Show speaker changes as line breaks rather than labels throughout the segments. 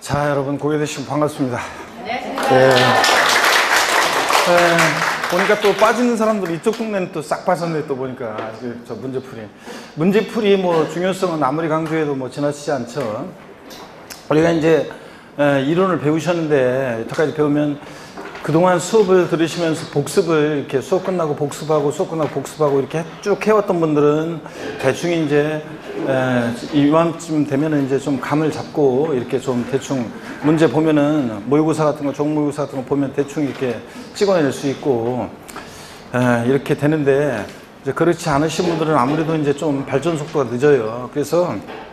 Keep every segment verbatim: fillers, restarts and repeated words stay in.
자, 여러분 고개 드시고 반갑습니다.
안녕하십니까.
네. 네, 보니까 또 빠지는 사람들 이쪽 동네는 또 싹 빠졌네. 또 보니까 아직 저 문제풀이 문제풀이 뭐 중요성은 아무리 강조해도 뭐 지나치지 않죠. 우리가 이제 에, 이론을 배우셨는데 여태까지 배우면 그동안 수업을 들으시면서 복습을 이렇게 수업 끝나고 복습하고 수업 끝나고 복습하고 이렇게 쭉 해왔던 분들은 대충 이제 에, 이맘쯤 되면은 이제 좀 감을 잡고 이렇게 좀 대충 문제 보면은 모의고사 같은 거, 종모의고사 같은 거 보면 대충 이렇게 찍어낼 수 있고 에, 이렇게 되는데 이제 그렇지 않으신 분들은 아무래도 이제 좀 발전 속도가 늦어요. 그래서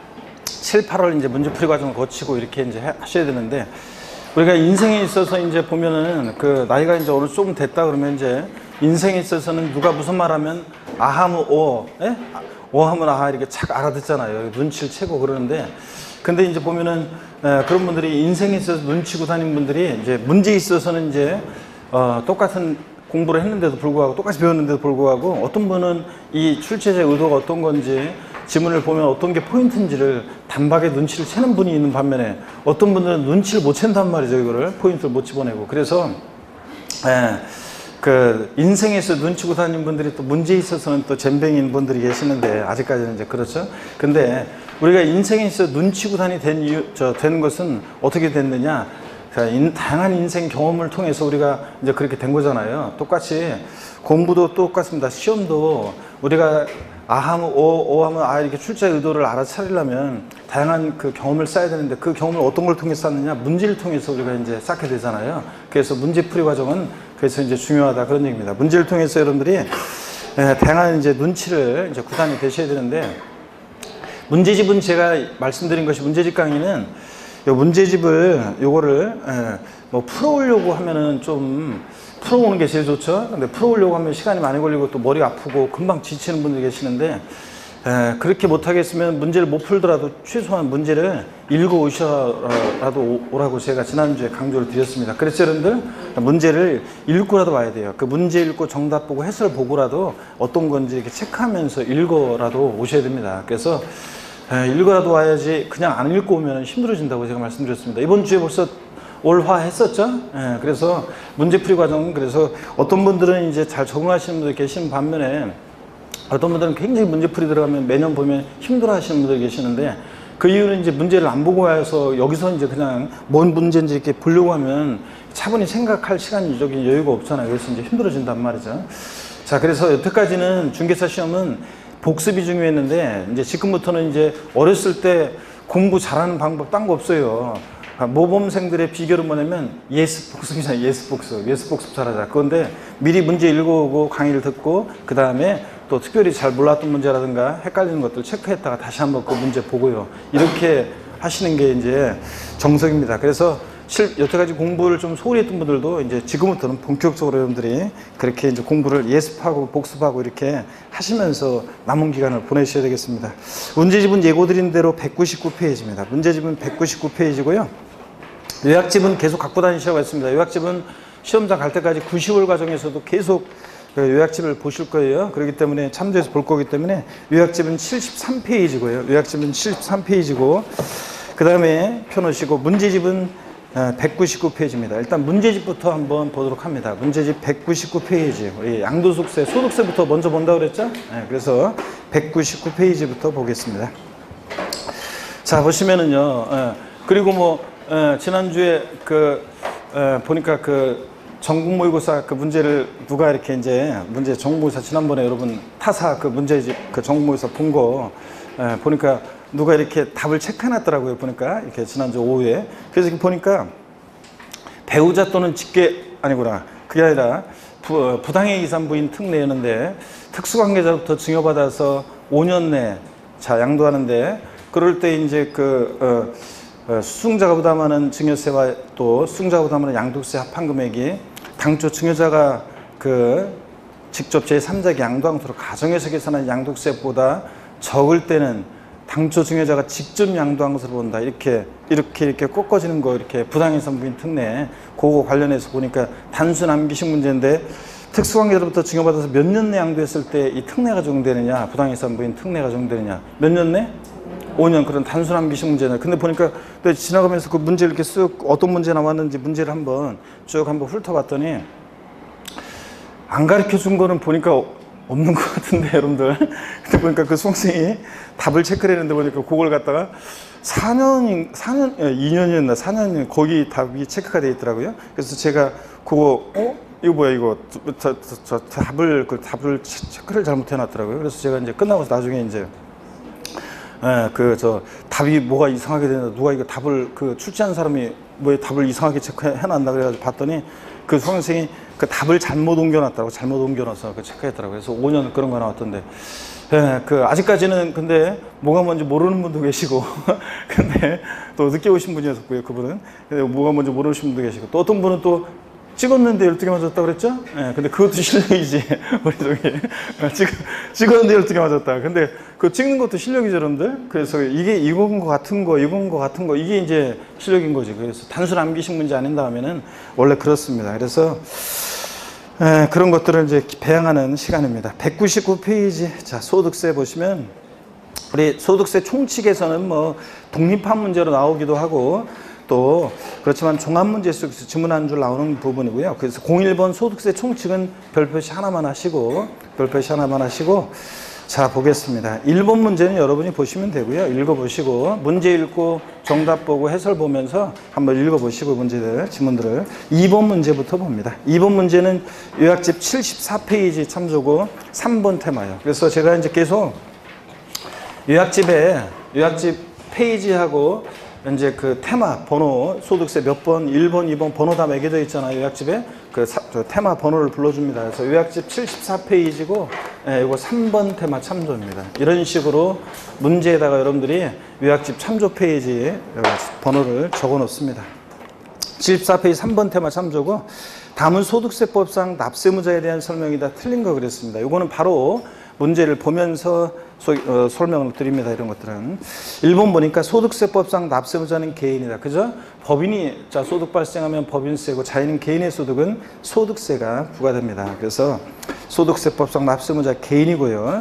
칠, 팔월 이제 문제풀이 과정을 거치고 이렇게 이제 하셔야 되는데 우리가 인생에 있어서 이제 보면은 그 나이가 이제 어느 조금 됐다 그러면 이제 인생에 있어서는 누가 무슨 말 하면 아 하면 오, 예? 오 하면 아 이렇게 착 알아듣잖아요. 눈치를 채고 그러는데 근데 이제 보면은 에, 그런 분들이 인생에 있어서 눈치고 다니는 분들이 이제 문제에 있어서는 이제 어, 똑같은 공부를 했는데도 불구하고 똑같이 배웠는데도 불구하고 어떤 분은 이 출제자의 의도가 어떤 건지 지문을 보면 어떤 게 포인트인지를 단박에 눈치를 채는 분이 있는 반면에 어떤 분들은 눈치를 못 챈단 말이죠. 이거를 포인트를 못 집어내고 그래서 에, 그 인생에서 눈치고 다니는 분들이 또 문제에 있어서는 또 젬병인 분들이 계시는데 아직까지는 이제 그렇죠. 근데 우리가 인생에 있어 눈치고 다니 된 이유, 저, 된 것은 어떻게 됐느냐? 인, 다양한 인생 경험을 통해서 우리가 이제 그렇게 된 거잖아요. 똑같이 공부도 똑같습니다. 시험도 우리가 아 하면 오, 오 하면 아 이렇게 출제 의도를 알아차리려면 다양한 그 경험을 쌓아야 되는데 그 경험을 어떤 걸 통해서 쌓느냐? 문제를 통해서 우리가 이제 쌓게 되잖아요. 그래서 문제풀이 과정은 그래서 이제 중요하다 그런 얘기입니다. 문제를 통해서 여러분들이 에, 다양한 이제 눈치를 이제 구단이 되셔야 되는데 문제집은 제가 말씀드린 것이 문제집 강의는 요 문제집을 요거를 에, 뭐 풀어오려고 하면은 좀 풀어오는 게 제일 좋죠. 근데 풀어오려고 하면 시간이 많이 걸리고 또 머리가 아프고 금방 지치는 분들이 계시는데 에, 그렇게 못하겠으면 문제를 못 풀더라도 최소한 문제를 읽어 오셔라도 오라고 제가 지난주에 강조를 드렸습니다. 그래서 여러분들 문제를 읽고라도 와야 돼요. 그 문제 읽고 정답 보고 해설 보고라도 어떤 건지 이렇게 체크하면서 읽어라도 오셔야 됩니다. 그래서 에, 읽어라도 와야지 그냥 안 읽고 오면 힘들어진다고 제가 말씀드렸습니다. 이번 주에 벌써 올화 했었죠. 예, 그래서 문제풀이 과정은 그래서 어떤 분들은 이제 잘 적응하시는 분들 계시는 반면에 어떤 분들은 굉장히 문제풀이 들어가면 매년 보면 힘들어 하시는 분들 계시는데 그 이유는 이제 문제를 안 보고 와서 여기서 이제 그냥 뭔 문제인지 이렇게 보려고 하면 차분히 생각할 시간이 저기 여유가 없잖아요. 그래서 이제 힘들어진단 말이죠. 자, 그래서 여태까지는 중개사 시험은 복습이 중요했는데 이제 지금부터는 이제 어렸을 때 공부 잘하는 방법 딴 거 없어요. 모범생들의 비결은 뭐냐면 예습 복습이잖아요. 예습 복습. 예습 복습 잘하자. 그런데 미리 문제 읽어오고 강의를 듣고 그 다음에 또 특별히 잘 몰랐던 문제라든가 헷갈리는 것들 체크했다가 다시 한번 그 문제 보고요. 이렇게 하시는 게 이제 정석입니다. 그래서 실, 여태까지 공부를 좀 소홀히 했던 분들도 이제 지금부터는 본격적으로 여러분들이 그렇게 이제 공부를 예습하고 복습하고 이렇게 하시면서 남은 기간을 보내셔야 되겠습니다. 문제집은 예고드린 대로 백구십구 페이지입니다. 문제집은 백구십구 페이지고요. 요약집은 계속 갖고 다니시라고 했습니다. 요약집은 시험장 갈 때까지 구, 시월 과정에서도 계속 요약집을 보실 거예요. 그렇기 때문에 참조해서 볼 거기 때문에 요약집은 칠십삼 페이지고요. 요약집은 칠십삼 페이지고 그 다음에 펴놓으시고 문제집은 백구십구 페이지입니다. 일단 문제집부터 한번 보도록 합니다. 문제집 백구십구 페이지. 우리 양도소득세, 소득세부터 먼저 본다고 그랬죠? 네, 그래서 백구십구 페이지부터 보겠습니다. 자, 보시면은요. 예, 그리고 뭐 예, 지난주에 그 예, 보니까 그 전국 모의고사 그 문제를 누가 이렇게 이제 문제 전국 모의고사 지난번에 여러분 타사 그 문제집 그 전국 모의고사 본 거 예, 보니까 누가 이렇게 답을 체크해놨더라고요. 보니까 이렇게 지난주 오후에. 그래서 이렇게 보니까 배우자 또는 직계 아니구나. 그게 아니라 부, 부당해 이산부인 특례였는데 특수관계자부터 증여받아서 오 년 내 자 양도하는데 그럴 때 이제 그 어, 어, 수승자가 부담하는 증여세와 또 수승자가 부담하는 양도세 합한 금액이 당초 증여자가 그 직접 제삼자에게 양도하도록 가정에서 계산한 양도세보다 적을 때는 당초 증여자가 직접 양도한 것으로 본다. 이렇게 이렇게 이렇게 꺾어지는 거 이렇게 부당해산부인 특례 그거 관련해서 보니까 단순 암기식 문제인데 특수관계자로부터 증여받아서 몇 년 내 양도했을 때 이 특례가 적용되느냐 부당해산부인 특례가 적용되느냐 몇 년 내? 오 년 그런 단순한 미식 문제는. 근데 보니까 또 지나가면서 그 문제 이렇게 쓱 어떤 문제 나왔는지 문제를 한번 쭉 한번 훑어봤더니 안 가르쳐 준 거는 보니까 없는 것 같은데 여러분들. 근데 보니까 그 수험생이 답을 체크를 했는데 보니까 그걸 갖다가 사 년인 사 년 이 년이었나 사 년 거기 답이 체크가 돼 있더라고요. 그래서 제가 그거 어 이거 뭐야 이거 저, 저, 저 답을 그 답을 체크를 잘못해 놨더라고요. 그래서 제가 이제 끝나고 나중에 이제 예, 그 저 답이 뭐가 이상하게 되나 누가 이거 답을 그 출제한 사람이 뭐 답을 이상하게 체크해 놨나 그래가지고 봤더니 그 수험생이 그 답을 잘못 옮겨놨더라고. 잘못 옮겨놔서 그 체크했더라고요. 그래서 오 년 그런 거 나왔던데. 예, 그 아직까지는 근데 뭐가 뭔지 모르는 분도 계시고 근데 또 늦게 오신 분이었고요. 그분은 근데 뭐가 뭔지 모르시는 분도 계시고 또 어떤 분은 또 찍었는데 열두 개 맞았다 그랬죠? 예, 근데 그것도 실력이지. 우리 저기 찍, 찍었는데 열두 개 맞았다. 근데 그 찍는 것도 실력이죠, 여러분들. 그래서 이게 이건 거 같은 거, 이건 거 같은 거 이게 이제 실력인 거지. 그래서 단순 암기식 문제 아닌다 하면은 원래 그렇습니다. 그래서 에, 그런 것들을 이제 배양하는 시간입니다. 백구십구 페이지. 자, 소득세 보시면 우리 소득세 총칙에서는 뭐 독립한 문제로 나오기도 하고 또 그렇지만 종합문제 속에서 지문 한 줄 나오는 부분이고요. 그래서 공일 번 소득세 총칙은 별표시 하나만 하시고 별표시 하나만 하시고 자 보겠습니다. 일 번 문제는 여러분이 보시면 되고요. 읽어보시고 문제 읽고 정답 보고 해설 보면서 한번 읽어보시고 문제들 지문들을 이 번 문제부터 봅니다. 이 번 문제는 요약집 칠십사 페이지 참조고 삼 번 테마예요. 그래서 제가 이제 계속 요약집에 요약집 페이지하고 이제 그 테마 번호 소득세 몇 번 일 번 이 번 번호 다 매겨져 있잖아요. 요약집에 그 사, 테마 번호를 불러줍니다. 그래서 요약집 칠십사 페이지고 예, 이거 삼 번 테마 참조입니다. 이런 식으로 문제에다가 여러분들이 요약집 참조 페이지에 번호를 적어 놓습니다. 칠십사 페이지 삼 번 테마 참조고 다음은 소득세법상 납세무자에 대한 설명이 다 틀린 거 그랬습니다. 이거는 바로 문제를 보면서 소, 어, 설명을 드립니다. 이런 것들은 일 번 보니까 소득세법상 납세무자는 개인이다. 그죠? 법인이 자 소득 발생하면 법인세고 자연인 개인의 소득은 소득세가 부과됩니다. 그래서 소득세법상 납세무자 개인이고요.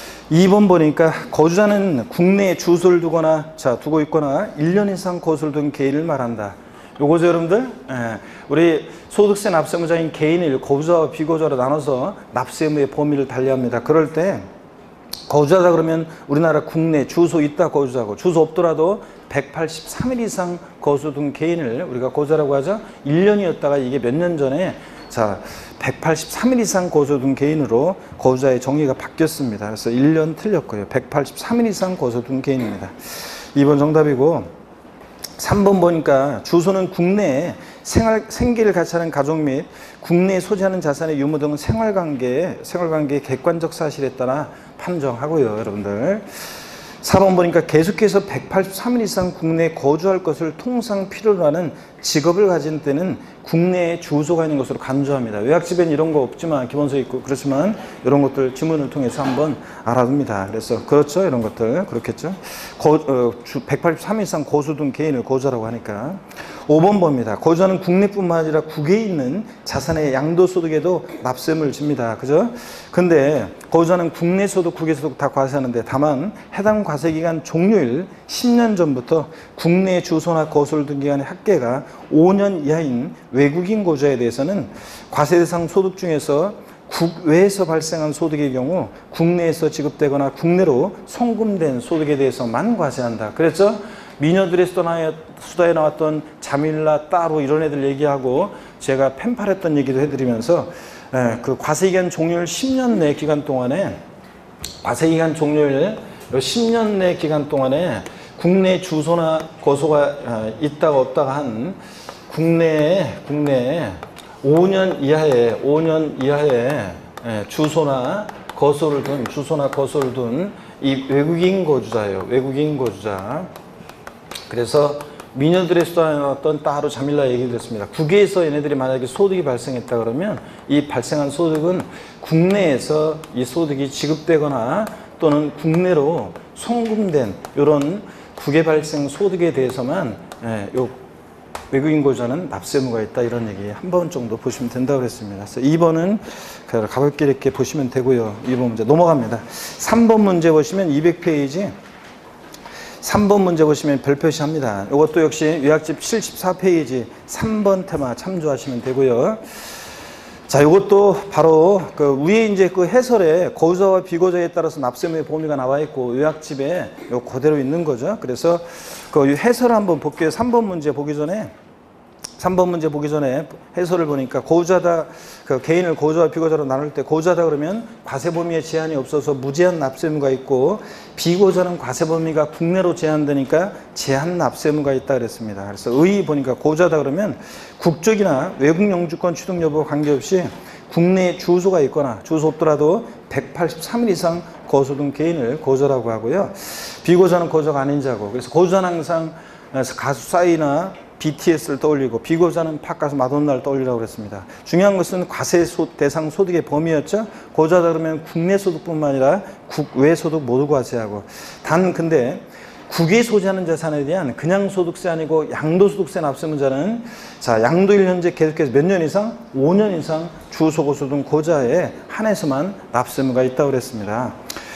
이 번 보니까 거주자는 국내에 주소를 두거나 자 두고 있거나 일 년 이상 거주를 둔 개인을 말한다. 요거죠 여러분들. 예, 우리 소득세 납세무자인 개인을 거주자와 비거주자로 나눠서 납세의무의 범위를 달리합니다. 그럴 때 거주자다 그러면 우리나라 국내 주소 있다 거주자고 주소 없더라도 백팔십삼 일 이상 거주 둔 개인을 우리가 거주자라고 하죠. 일 년이었다가 이게 몇 년 전에 자 백팔십삼 일 이상 거주 둔 개인으로 거주자의 정의가 바뀌었습니다. 그래서 일 년 틀렸고요. 백팔십삼 일 이상 거주 둔 개인입니다. 이 번 정답이고 삼 번 보니까 주소는 국내에 생활, 생계를 같이 하는 가족 및 국내에 소지하는 자산의 유무 등은 생활관계, 생활관계의 객관적 사실에 따라 판정하고요, 여러분들. 사 번 보니까 계속해서 백팔십삼 일 이상 국내에 거주할 것을 통상 필요로 하는 직업을 가진 때는 국내에 주소가 있는 것으로 간주합니다. 요약집엔 이런 거 없지만 기본서에 있고 그렇지만 이런 것들 지문을 통해서 한번 알아둡니다. 그래서 그렇죠 이런 것들 그렇겠죠. 거, 어, 백팔십삼 일 이상 거주 둔 개인을 거주자라고 하니까 오 번 봅니다. 거주자는 국내뿐만 아니라 국외에 있는 자산의 양도소득에도 납세금을 집니다. 그죠? 근데 거주자는 국내 소득, 국외 소득 다 과세하는데 다만 해당 과세기간 종료일 십 년 전부터 국내 주소나 거소를 둔 기간의 합계가 오 년 이하인 외국인 거주자에 대해서는 과세 대상 소득 중에서 국외에서 발생한 소득의 경우 국내에서 지급되거나 국내로 송금된 소득에 대해서만 과세한다. 그랬죠? 미녀들의 수다에 나왔던 자밀라, 따로 이런 애들 얘기하고 제가 펜팔했던 얘기도 해드리면서 그 과세기간 종료일 십 년 내 기간 동안에 과세기간 종료일 십 년 내 기간 동안에 국내 주소나 거소가 있다가 없다가 한 국내에 국내에 오 년 이하의 오 년 이하의 주소나 거소를 둔 주소나 거소를 둔 이 외국인 거주자예요. 외국인 거주자. 그래서 미녀들의 수다에 나왔던 따로 자밀라 얘기를 했습니다. 국외에서 얘네들이 만약에 소득이 발생했다 그러면 이 발생한 소득은 국내에서 이 소득이 지급되거나 또는 국내로 송금된 이런 국외 발생 소득에 대해서만 예, 요 외국인 거주자는 납세의무가 있다 이런 얘기 한 번 정도 보시면 된다고 그랬습니다. 그래서 이 번은 가볍게 이렇게 보시면 되고요. 이 번 문제 넘어갑니다. 삼 번 문제 보시면 이백 페이지 삼 번 문제 보시면 별 표시합니다. 이것도 역시 요약집 칠십사 페이지 삼 번 테마 참조하시면 되고요. 자, 이것도 바로 그 위에 이제 그 해설에 고자와 비고자에 따라서 납세무의 범위가 나와 있고 요약집에 요 그대로 있는 거죠. 그래서 그 해설 한번 볼게요. 삼 번 문제 보기 전에 삼 번 문제 보기 전에 해설을 보니까 고자다, 그 개인을 고자와 비고자로 나눌 때 고자다 그러면 과세 범위에 제한이 없어서 무제한 납세무가 있고 비고자는 과세 범위가 국내로 제한되니까 제한 납세무가 있다 그랬습니다. 그래서 의 보니까 고자다 그러면 국적이나 외국 영주권 취득 여부와 관계없이 국내에 주소가 있거나 주소 없더라도 백팔십삼 일 이상 거소된 개인을 고자라고 하고요. 비고자는 고자가 아닌 자고, 그래서 고자는 항상 가수 싸이나 비티에스를 떠올리고 비고자는 팝가수 마돈나를 떠올리라고 그랬습니다. 중요한 것은 과세 소, 대상 소득의 범위였죠. 고자다 그러면 국내 소득뿐만 아니라 국외 소득 모두 과세하고, 단 근데 국외 소지하는 자산에 대한 그냥 소득세 아니고 양도소득세 납세문자는 자 양도일 현재 계속해서 몇 년 이상? 오 년 이상 주소고소 등 고자에 한해서만 납세무가 있다고 그랬습니다.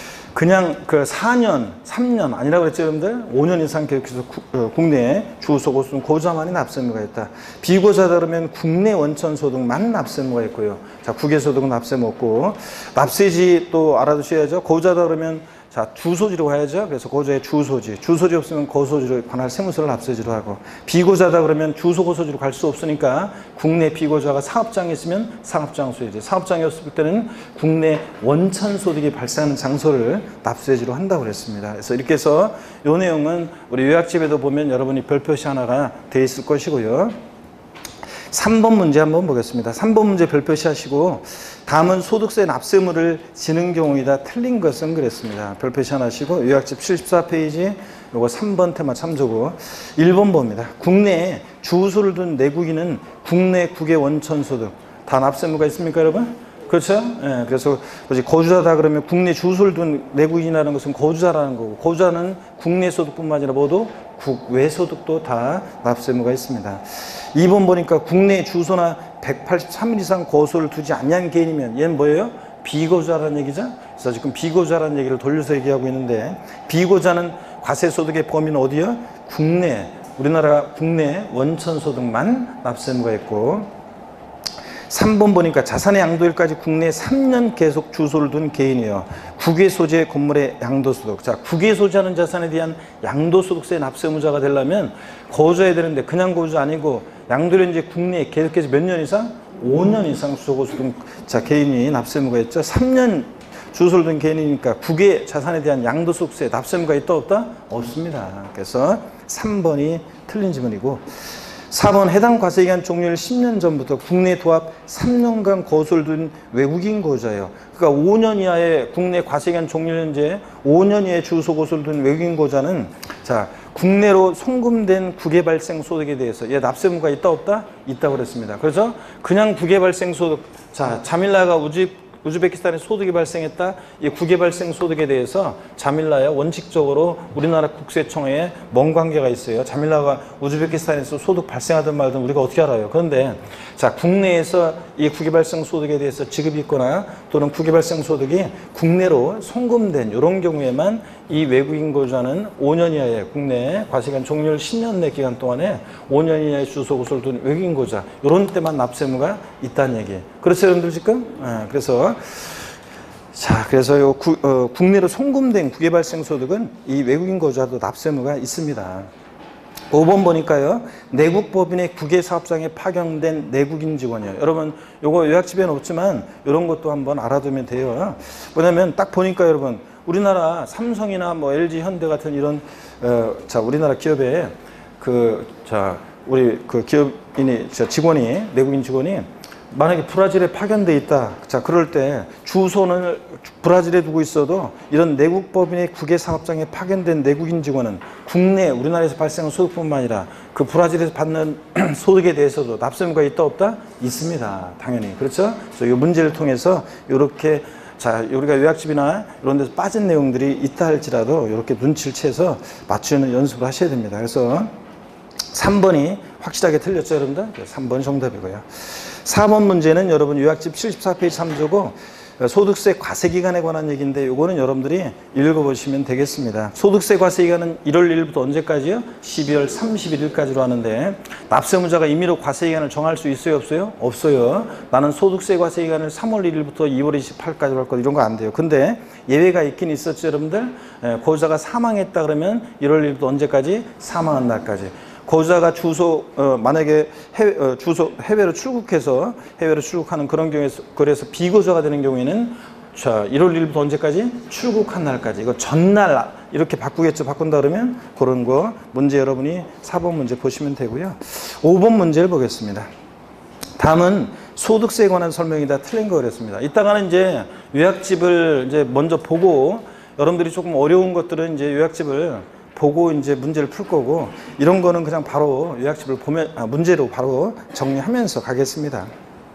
그냥 그 사 년, 삼 년 아니라고 그랬죠, 여러분들? 오 년 이상 계속해서 국내에 주소고소 고자만이 납세무가 있다. 비고자다 그러면 국내 원천소득만 납세무가 있고요. 자, 국외소득은 납세무 없고, 납세지 또 알아두셔야죠. 고자다 그러면 자, 주소지로 가야죠. 그래서 고자의 주소지. 주소지 없으면 거소지로 관할 세무서를 납세지로 하고, 비고자다 그러면 주소 고소지로 갈 수 없으니까 국내 비고자가 사업장에 있으면 사업장 소유지. 사업장이 없을 때는 국내 원천 소득이 발생하는 장소를 납세지로 한다고 그랬습니다. 그래서 이렇게 해서 이 내용은 우리 요약집에도 보면 여러분이 별표시 하나가 돼 있을 것이고요. 삼 번 문제 한번 보겠습니다. 삼 번 문제 별표시 하시고, 다음은 소득세 납세무를 지는 경우이다. 틀린 것은 그랬습니다. 별표시 하나 하시고, 요약집 칠십사 페이지 요거 삼 번 테마 참조고, 일 번 봅니다. 국내에 주소를 둔 내국인은 국내 국외 원천소득 다 납세무가 있습니까, 여러분? 그렇죠? 예, 그래서 거주자다 그러면 국내 주소를 둔 내국인이라는 것은 거주자라는 거고, 거주자는 국내 소득뿐만 아니라 모두 국외 소득도 다 납세무가 있습니다. 이 번 보니까 국내 주소나 백팔십삼 일 이상 거소를 두지 않는 개인이면 얘는 뭐예요? 비고자라는 얘기죠. 그래서 지금 비고자라는 얘기를 돌려서 얘기하고 있는데, 비고자는 과세소득의 범위는 어디요? 국내, 우리나라 국내 원천소득만 납세무가 있고, 삼 번 보니까 자산의 양도일까지 국내에 삼 년 계속 주소를 둔 개인이에요. 국외 소재 건물의 양도소득. 자, 국외 소지하는 자산에 대한 양도소득세 납세무자가 되려면 거주해야 되는데, 그냥 거주 아니고 양도를 이제 국내에 계속해서 몇 년 이상? 오 년 이상 주소고소 둔 자, 개인이 납세무가 있죠. 삼 년 주소를 둔 개인이니까 국외 자산에 대한 양도소득세 납세무가 있다 없다? 없습니다. 그래서 삼 번이 틀린 지문이고, 사 번 해당 과세기간 종료일 십 년 전부터 국내 도합 삼 년간 거소를 둔 외국인 거주자예요. 그러니까 오 년 이하의 국내 과세기간 종료일 현재 오 년 이하의 주소 고소를 둔 외국인 거주자는 자 국내로 송금된 국외 발생 소득에 대해서 얘 납세무가 있다 없다? 있다고 그랬습니다. 그래서 그냥 국외 발생 소득, 자 자밀라가 우즈 우즈베키스탄에 소득이 발생했다. 이 국외 발생 소득에 대해서 자밀라야 원칙적으로 우리나라 국세청에 먼 관계가 있어요. 자밀라가 우즈베키스탄에서 소득 발생하든 말든 우리가 어떻게 알아요? 그런데 자 국내에서 이 국외 발생 소득에 대해서 지급이 있거나 또는 국외 발생 소득이 국내로 송금된 이런 경우에만 이 외국인 거주자는 오 년 이하의 국내 과세기간 종료일 십 년 내 기간 동안에 오 년 이하의 주소 고소를 둔 외국인 거주자 이런 때만 납세무가 있다는 얘기예요. 그렇죠, 여러분들 지금? 아, 그래서 자 그래서 요 구, 어, 국내로 송금된 국외 발생 소득은 이 외국인 거주자도 납세무가 있습니다. 오 번 보니까요. 내국 법인의 국외 사업장에 파견된 내국인 직원이에요. 여러분 요거 요약집에는 없지만 이런 것도 한번 알아두면 돼요. 뭐냐면 딱 보니까 여러분 우리나라 삼성이나 뭐 엘지, 현대 같은 이런 어, 자 우리나라 기업에 그 자 우리 그 기업인이 자 직원이 내국인 직원이 만약에 브라질에 파견돼 있다. 자 그럴 때 주소는 브라질에 두고 있어도 이런 내국 법인의 국외 사업장에 파견된 내국인 직원은 국내 우리나라에서 발생한 소득뿐만 아니라 그 브라질에서 받는 소득에 대해서도 납세무가 있다 없다? 있습니다. 당연히. 그렇죠? 그래서 이 문제를 통해서 이렇게 자, 우리가 요약집이나 이런 데서 빠진 내용들이 있다 할지라도 이렇게 눈치를 채서 맞추는 연습을 하셔야 됩니다. 그래서 삼 번이 확실하게 틀렸죠, 여러분들? 삼 번이 정답이고요. 사 번 문제는 여러분 요약집 칠십사 페이지 삼 조고 소득세 과세기간에 관한 얘기인데 요거는 여러분들이 읽어보시면 되겠습니다. 소득세 과세기간은 일월 일일부터 언제까지요? 십이월 삼십일일까지로 하는데 납세무자가 임의로 과세기간을 정할 수 있어요? 없어요? 없어요. 나는 소득세 과세기간을 삼월 일일부터 이월 이십팔일까지로 할 거 이런 거 안 돼요. 근데 예외가 있긴 있었죠 여러분들. 고유자가 사망했다 그러면 일월 일일부터 언제까지? 사망한 날까지. 고유자가 주소 어, 만약에 해외, 어, 주소 해외로 출국해서 해외로 출국하는 그런 경우에서 그래서 비고유자가 되는 경우에는 자 일월 일일부터 언제까지? 출국한 날까지. 이거 전날 이렇게 바꾸겠죠. 바꾼다 그러면 그런 거 문제 여러분이 사 번 문제 보시면 되고요. 오 번 문제를 보겠습니다. 다음은 소득세에 관한 설명이 다 틀린 거 그랬습니다. 이따가는 이제 요약집을 이제 먼저 보고 여러분들이 조금 어려운 것들은 이제 요약집을 보고 이제 문제를 풀 거고 이런 거는 그냥 바로 요약집을 보면 아, 문제로 바로 정리하면서 가겠습니다.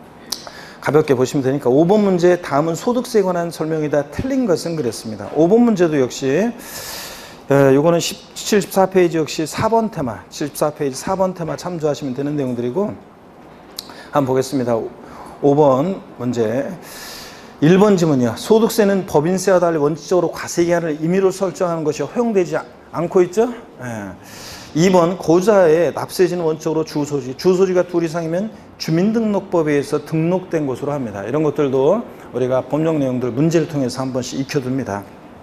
가볍게 보시면 되니까 오 번 문제 다음은 소득세에 관한 설명이 다 틀린 것은 그랬습니다. 오 번 문제도 역시 에, 요거는 칠십사 페이지 역시 사 번 테마 칠십사 페이지 사 번 테마 참조하시면 되는 내용들이고 한번 보겠습니다. 오 번 문제 일 번 지문이요. 소득세는 법인세와 달리 원칙적으로 과세기한을 임의로 설정하는 것이 허용되지 않고 있죠. 예. 이 번 고유자의 납세지는 원칙적으로 주소지 주소지가 둘 이상이면 주민등록법에 의해서 등록된 곳으로 합니다. 이런 것들도 우리가 법령 내용들 문제를 통해서 한 번씩 익혀둡니다.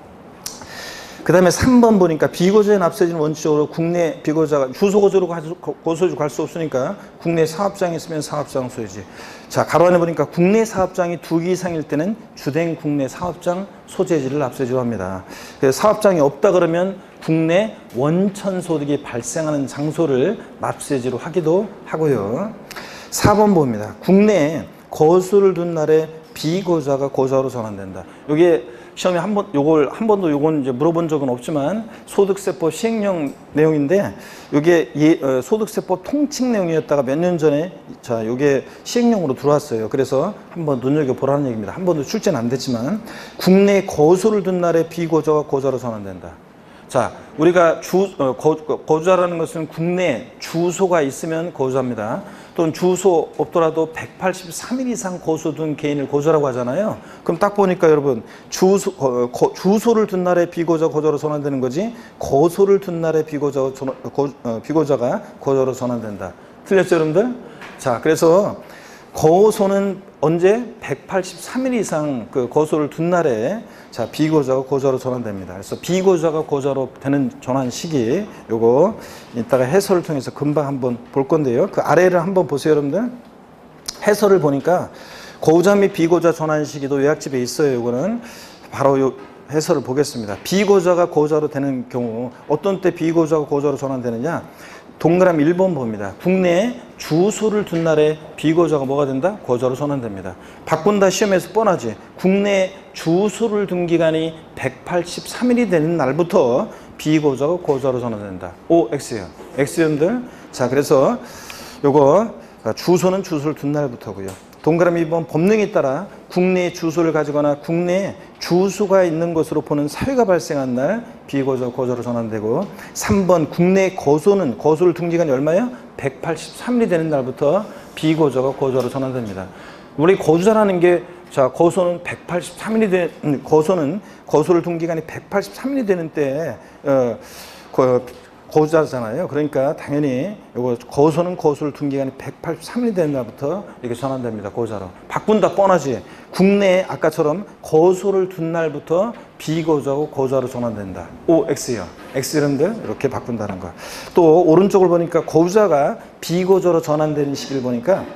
그 다음에 삼 번 보니까 비고유자의 납세지는 원칙적으로 국내 비고유자가 주소 고소로 고소주 갈 수 없으니까 국내 사업장이 있으면 사업장 소유지. 자, 가로 안에 보니까 국내 사업장이 두 개 이상일 때는 주된 국내 사업장 소재지를 납세지로 합니다. 그래서 사업장이 없다 그러면 국내 원천 소득이 발생하는 장소를 납세지로 하기도 하고요. 사 번 봅니다. 국내에 거수를 둔 날에 비고유자가 고유자로 전환된다. 여기에 시험에 한 번, 요걸, 한 번도 요건 이제 물어본 적은 없지만 소득세법 시행령 내용인데 요게 예, 어, 소득세법 통칙 내용이었다가 몇 년 전에 자, 요게 시행령으로 들어왔어요. 그래서 한번 눈여겨보라는 얘기입니다. 한 번도 출제는 안 됐지만 국내에 거수를 둔 날에 비고유자가 고유자로 전환된다. 자, 우리가 주, 어, 거, 거주자라는 것은 국내 주소가 있으면 거주자입니다. 또는 주소 없더라도 백팔십삼 일 이상 거주둔 개인을 거주자라고 하잖아요. 그럼 딱 보니까 여러분 주소, 어, 거, 주소를 둔 날에 비거주자 거주자로 전환되는 거지 거소를 둔 날에 비거주자, 거, 어, 비거주자가 거주자로 전환된다. 틀렸죠 여러분들? 자, 그래서 거소는 언제? 백팔십삼 일 이상 그 거소를 둔 날에 자 비고유자가 고유자로 전환됩니다. 그래서 비고유자가 고유자로 되는 전환 시기 요거 이따가 해설을 통해서 금방 한번 볼 건데요. 그 아래를 한번 보세요 여러분들. 해설을 보니까 고유자 및 비고유자 전환 시기도 요약집에 있어요. 요거는 바로 요 해설을 보겠습니다. 비고유자가 고유자로 되는 경우 어떤 때 비고유자가 고유자로 전환되느냐? 동그라미 일 번 봅니다. 국내에 주소를 둔 날에 비고유자가 뭐가 된다? 고유자로 전환됩니다. 바꾼다 시험에서 뻔하지. 국내에 주소를 둔 기간이 백팔십삼 일이 되는 날부터 비고유자가 고유자로 전환된다. O, X요. X연들. 자, 그래서 요거 주소는 주소를 둔 날부터고요. 동그라미 이 번 법령에 따라 국내에 주소를 가지거나 국내에 주소가 있는 것으로 보는 사유가 발생한 날 비고유자 고유자로 전환되고 삼 번 국내 거소는 거소를 둔 기간이 얼마예요? 백팔십삼 일이 되는 날부터 비고유자가 고유자로 전환됩니다. 우리 거주자라는 게 자 거소는 백팔십삼 일이 된 거소는 거소를 둔 기간이 백팔십삼 일이 되는 때 어, 그, 고유자잖아요. 그러니까 당연히 이거 거소는 거소를 둔 기간이 백팔십삼 일이 되는 날부터 이렇게 전환됩니다. 고유자로. 바꾼다 뻔하지. 국내에 아까처럼 거소를 둔 날부터 비고유자고 고유자로 전환된다. O, X요. X 이름들 이렇게 바꾼다는 거. 또 오른쪽을 보니까 고유자가 비고유자로 전환되는 시기를 보니까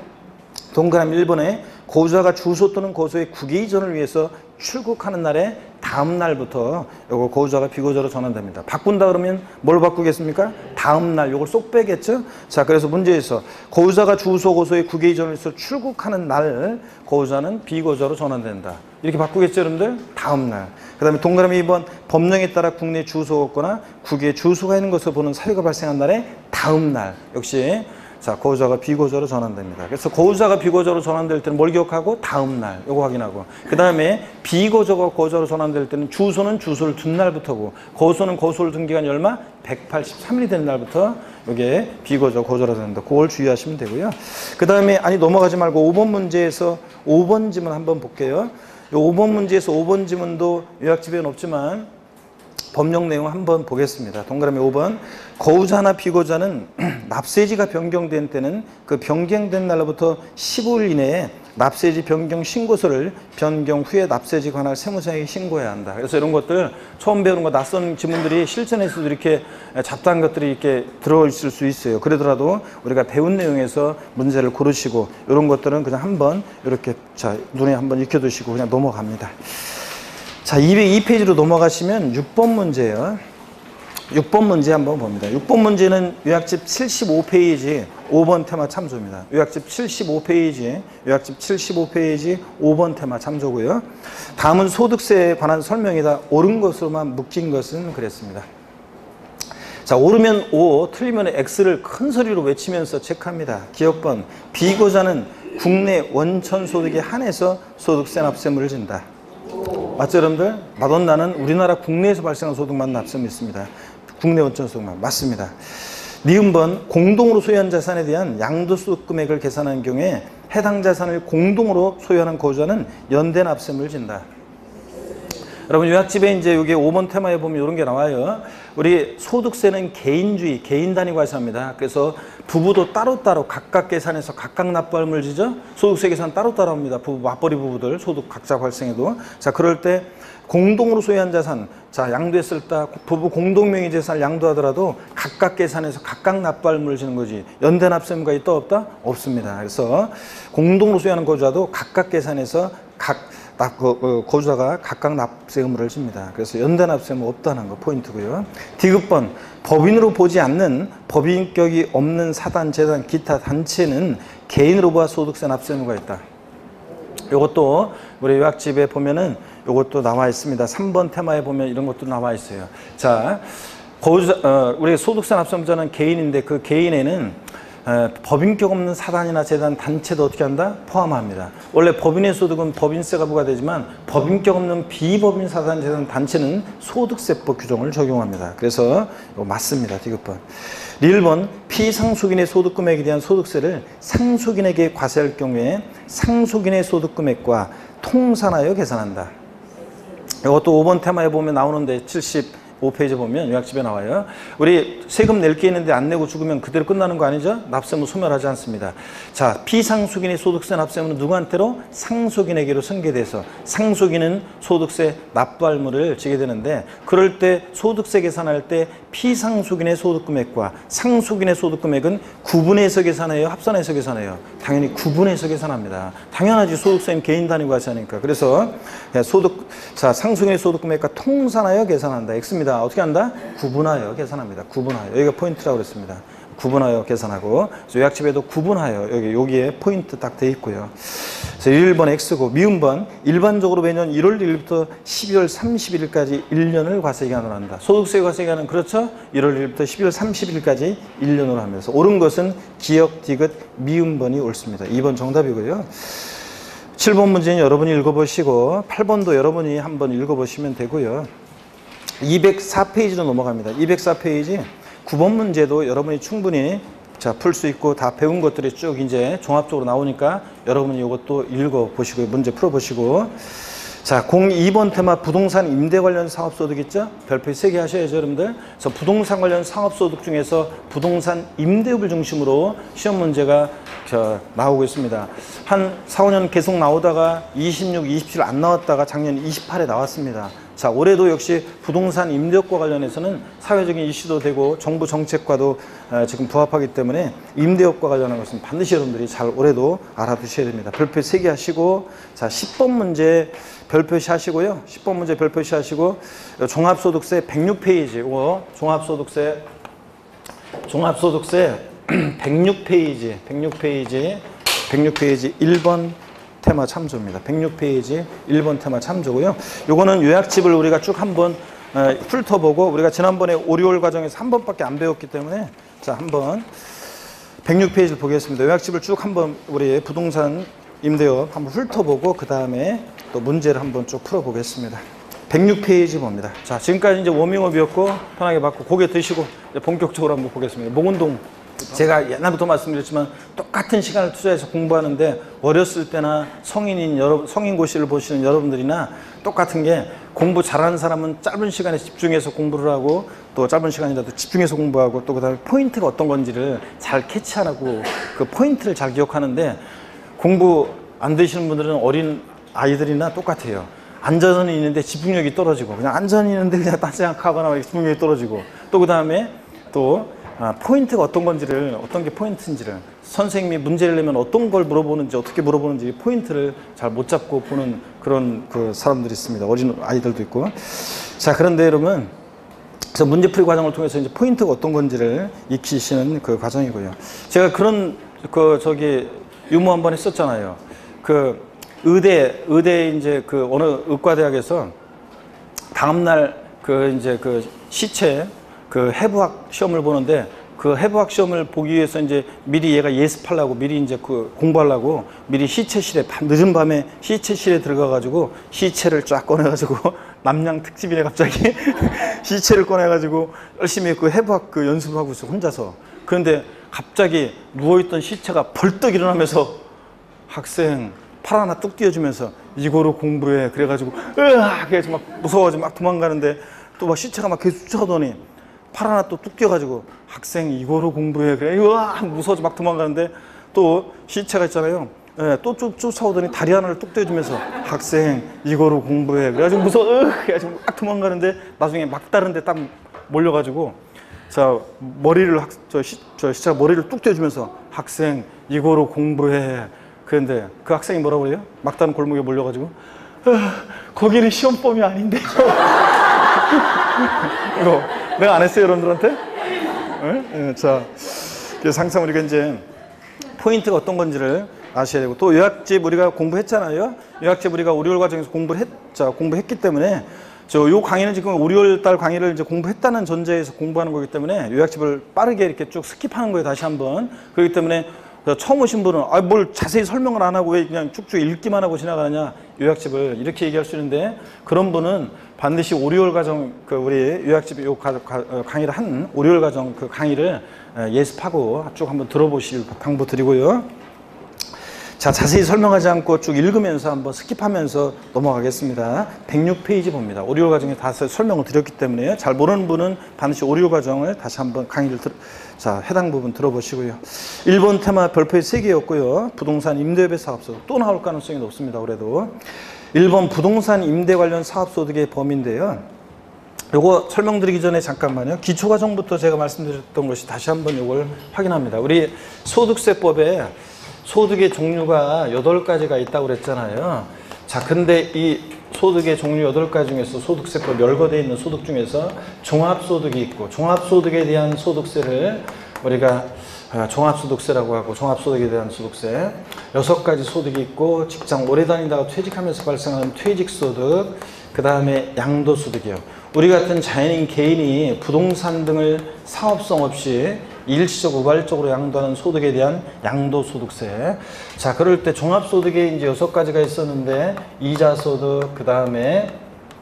동그라미 일 번에 고유자가 주소 또는 거소의 국외 이전을 위해서 출국하는 날에 다음 날부터 요거 고유자가 비고유자로 전환됩니다. 바꾼다 그러면 뭘 바꾸겠습니까? 다음 날 요걸 쏙 빼겠죠? 자, 그래서 문제에서 고유자가 주소 거소의 국외 이전을 위해서 출국하는 날 고유자는 비고유자로 전환된다. 이렇게 바꾸겠죠, 여러분들? 다음 날. 그 다음에 동그라미 이 번 법령에 따라 국내 주소가 없거나 국외 주소가 있는 것을 보는 사유가 발생한 날에 다음 날 역시 자, 고유자가 비고유자로 전환됩니다. 그래서 고유자가 비고유자로 전환될 때는 뭘 기억하고? 다음 날, 요거 확인하고. 그 다음에 비고유자가 고유자로 전환될 때는 주소는 주소를 둔 날부터고, 거소는 거소를 둔 기간이 얼마? 백팔십삼 일이 되는 날부터 이게 비고유자가 고유자로 된다. 그걸 주의하시면 되고요. 그 다음에, 아니, 넘어가지 말고 오 번 문제에서 오 번 지문 한번 볼게요. 오 번 문제에서 오 번 지문도 요약집에는 없지만 법령 내용 한번 보겠습니다. 동그라미 오 번. 거우자나 비거자는 납세지가 변경된 때는 그 변경된 날로부터 십오 일 이내에 납세지 변경 신고서를 변경 후에 납세지 관할 세무서에 신고해야 한다. 그래서 이런 것들 처음 배우는 거 낯선 지문들이 실전에서도 이렇게 잡다한 것들이 이렇게 들어있을 수 있어요. 그러더라도 우리가 배운 내용에서 문제를 고르시고 이런 것들은 그냥 한번 이렇게 자 눈에 한번 익혀두시고 그냥 넘어갑니다. 자, 이백이 페이지로 넘어가시면 육 번 문제예요. 육 번 문제 한번 봅니다. 육 번 문제는 요약집 칠십오 페이지 오 번 테마 참조입니다. 요약집 칠십오 페이지, 요약집 칠십오 페이지 오 번 테마 참조고요. 다음은 소득세에 관한 설명이다. 옳은 것으로만 묶인 것은 그랬습니다. 자, 옳으면 O, 틀리면 X를 큰 소리로 외치면서 체크합니다. 기억번, 비거자는 국내 원천 소득에 한해서 소득세 납세물을 진다. 맞죠, 여러분들? 마돈나는 우리나라 국내에서 발생한 소득만 납세물 있습니다. 국내 원천 소득만. 맞습니다. 니은번, 공동으로 소유한 자산에 대한 양도소득 금액을 계산하는 경우에 해당 자산을 공동으로 소유하는 거주자는 연대 납세물을 진다. 여러분, 요약집에 이제 여기 오 번 테마에 보면 이런 게 나와요. 우리 소득세는 개인주의, 개인 단위 과세합니다. 그래서 부부도 따로따로 각각 계산해서 각각 납부함을 지죠. 소득세 계산 따로따로 합니다. 부부, 맞벌이 부부들 소득 각자 발생해도. 자, 그럴 때 공동으로 소유한 자산, 자, 양도했을 때 부부 공동명의 재산을 양도하더라도 각각 계산해서 각각 납부함을 지는 거지. 연대 납세물가 있다 없다? 없습니다. 그래서 공동으로 소유하는 거주자도 각각 계산해서 각 납, 그, 거주자가 각각 납세 의무를 집니다. 그래서 연대 납세 의무 없다는 거 포인트고요. 디귿번, 법인으로 보지 않는 법인격이 없는 사단, 재단, 기타 단체는 개인으로 보아 소득세 납세 의무가 있다. 이것도 우리 요약집에 보면은 이것도 나와 있습니다. 삼 번 테마에 보면 이런 것도 나와 있어요. 자, 거주자, 어, 우리 소득세 납세 의무자는 개인인데 그 개인에는 에, 법인격 없는 사단이나 재단, 단체도 어떻게 한다? 포함합니다. 원래 법인의 소득은 법인세가 부과되지만 법인격 없는 비법인 사단, 재단, 단체는 소득세법 규정을 적용합니다. 그래서 이거 맞습니다. 디귿번. 일 번, 피상속인의 소득금액에 대한 소득세를 상속인에게 과세할 경우에 상속인의 소득금액과 통산하여 계산한다. 이것도 오 번 테마에 보면 나오는데 칠십오 페이지 보면 요약집에 나와요. 우리 세금 낼 게 있는데 안 내고 죽으면 그대로 끝나는 거 아니죠? 납세무 소멸하지 않습니다. 자, 비상속인의 소득세 납세무는 누구한테로? 상속인에게로 승계돼서 상속인은 소득세 납부할 의무를 지게 되는데 그럴 때 소득세 계산할 때 피상속인의 소득금액과 상속인의 소득금액은 구분해서 계산해요? 합산해서 계산해요? 당연히 구분해서 계산합니다. 당연하지. 소득세는 개인 단위 과세하니까. 그래서 소득, 자, 상속인의 소득금액과 통산하여 계산한다. X입니다. 어떻게 한다? 구분하여 계산합니다. 구분하여. 여기가 포인트라고 그랬습니다. 구분하여 계산하고, 요약집에도 구분하여, 여기, 여기에 포인트 딱 돼 있고요. 그래서 일 번 X고, 미음 번, 일반적으로 매년 일월 일일부터 십이월 삼십일까지 일 년을 과세기간으로 한다. 소득세 과세기간은 그렇죠? 일월 일일부터 십이월 삼십일까지 일 년으로 하면서, 옳은 것은 기역, 디귿, 미음 번이 옳습니다. 이 번 정답이고요. 칠 번 문제는 여러분이 읽어보시고, 팔 번도 여러분이 한번 읽어보시면 되고요. 이백사 페이지로 넘어갑니다. 이백사 페이지 구 번 문제도 여러분이 충분히 자, 풀 수 있고 다 배운 것들이 쭉 이제 종합적으로 나오니까 여러분이 이것도 읽어보시고 문제 풀어보시고, 자, 공이 번 테마 부동산 임대 관련 사업소득 있죠? 별표 세 개 하셔야죠, 여러분들. 그래서 부동산 관련 사업소득 중에서 부동산 임대업을 중심으로 시험 문제가 저, 나오고 있습니다. 한 사, 오 년 계속 나오다가 이십육, 이십칠 안 나왔다가 작년 이십팔에 나왔습니다. 자, 올해도 역시 부동산 임대업과 관련해서는 사회적인 이슈도 되고 정부 정책과도 지금 부합하기 때문에 임대업과 관련한 것은 반드시 여러분들이 잘 올해도 알아두셔야 됩니다. 별표 세 개 하시고, 자, 십 번 문제 별표시 하시고요. 십 번 문제 별표시 하시고, 종합소득세 백육 페이지, 이거 종합소득세, 종합소득세 백육 페이지, 백육 페이지, 백육 페이지 일 번 테마 참조입니다. 백육 페이지 일 번 테마 참조고요. 요거는 요약집을 우리가 쭉 한번 훑어보고, 우리가 지난번에 오리올 과정에서 한 번밖에 안 배웠기 때문에 자, 한번 백육 페이지를 보겠습니다. 요약집을 쭉 한번 우리 부동산 임대업 한번 훑어보고 그 다음에 또 문제를 한번 쭉 풀어보겠습니다. 백육 페이지 봅니다. 자, 지금까지 이제 워밍업이었고 편하게 받고 고개 드시고 이제 본격적으로 한번 보겠습니다. 목운동 제가 옛날부터 말씀드렸지만 똑같은 시간을 투자해서 공부하는데 어렸을 때나 성인인 여러분, 성인고시를 보시는 여러분들이나 똑같은 게 공부 잘하는 사람은 짧은 시간에 집중해서 공부를 하고 또 짧은 시간이라도 집중해서 공부하고 또 그다음에 포인트가 어떤 건지를 잘 캐치하라고 그 포인트를 잘 기억하는데 공부 안 되시는 분들은 어린 아이들이나 똑같아요. 안전이 있는데 집중력이 떨어지고 그냥 안전이 있는데 그냥 딴 생각하거나 집중력이 떨어지고 또 그다음에 또 아, 포인트가 어떤 건지를 어떤 게 포인트인지를 선생님이 문제를 내면 어떤 걸 물어보는지 어떻게 물어보는지 포인트를 잘 못 잡고 보는 그런 그 사람들이 있습니다. 어린 아이들도 있고. 자, 그런데 여러분 그래서 문제풀이 과정을 통해서 이제 포인트가 어떤 건지를 익히시는 그 과정이고요. 제가 그런 그 저기 유무 한번 했었잖아요. 그 의대 의대 이제 그 어느 의과대학에서 다음날 그 이제 그 시체 그 해부학 시험을 보는데 그 해부학 시험을 보기 위해서 이제 미리 얘가 예습하려고 미리 이제 그 공부하려고 미리 시체실에 밤, 늦은 밤에 시체실에 들어가가지고 시체를 쫙 꺼내가지고 남양 특집이네 갑자기 시체를 꺼내가지고 열심히 그 해부학 그 연습하고 있어 혼자서. 그런데 갑자기 누워있던 시체가 벌떡 일어나면서 학생 팔 하나 뚝 띄워주면서 이거로 공부해 그래가지고 으악 그래서 막 무서워가지고 막 도망가는데 또 막 시체가 막 계속 쫓아오더니 팔 하나 또 뚝 띄워가지고 학생 이거로 공부해 그래 으악 무서워서 막 도망가는데 또 시체가 있잖아요. 예, 또 쫓, 쫓아오더니 다리 하나를 뚝 떼어주면서 학생 이거로 공부해 그래가지고 무서워 으악 그래가지고 막 도망가는데 나중에 막다른데 딱 몰려가지고 자 머리를 학, 저, 시, 저 시체가 머리를 뚝 떼어주면서 학생 이거로 공부해. 그런데 그 학생이 뭐라고 그래요? 막다른 골목에 몰려가지고 거기는 시험범위 아닌데 이거 내가 안 했어요 여러분들한테? 네? 네, 자 그래서 항상 우리가 이제 포인트가 어떤 건지를 아셔야 되고 또 요약집 우리가 공부했잖아요. 요약집 우리가 오리월 과정에서 공부를 했, 자, 공부했기 때문에 저 요 강의는 지금 오리월 달 강의를 이제 공부했다는 전제에서 공부하는 거기 때문에 요약집을 빠르게 이렇게 쭉 스킵하는 거예요 다시 한번. 그렇기 때문에 처음 오신 분은 아, 뭘 자세히 설명을 안 하고 왜 그냥 쭉쭉 읽기만 하고 지나가느냐 요약집을 이렇게 얘기할 수 있는데 그런 분은 반드시 오리월 과정 그 우리 요약집 요 가, 가, 강의를 한 오리월 과정 그 강의를 예습하고 쭉 한번 들어보실 당부드리고요. 자 자세히 설명하지 않고 쭉 읽으면서 한번 스킵하면서 넘어가겠습니다. 백육 페이지 봅니다. 오리월 과정에 다 설명을 드렸기 때문에 잘 모르는 분은 반드시 오리월 과정을 다시 한번 강의를 들, 자 해당 부분 들어보시고요. 일 번 테마 별표에 세 개였고요. 부동산 임대업의 사업소득 또 나올 가능성이 높습니다. 올해도 일 번 부동산 임대 관련 사업소득의 범위인데요. 요거 설명드리기 전에 잠깐만요. 기초과정부터 제가 말씀드렸던 것이 다시 한번 요걸 확인합니다. 우리 소득세법에 소득의 종류가 여덟 가지가 있다고 그랬잖아요. 자, 근데 이 소득의 종류 여덟 가지 중에서 소득세법 열거되어 있는 소득 중에서 종합소득이 있고 종합소득에 대한 소득세를 우리가 종합소득세라고 하고 종합소득에 대한 소득세 여섯 가지 소득이 있고 직장 오래 다니다가 퇴직하면서 발생하는 퇴직소득 그 다음에 양도소득이요. 우리 같은 자연인 개인이 부동산 등을 사업성 없이 일시적 우발적으로 양도하는 소득에 대한 양도소득세. 자, 그럴 때 종합소득에 이제 여섯 가지가 있었는데 이자소득, 그 다음에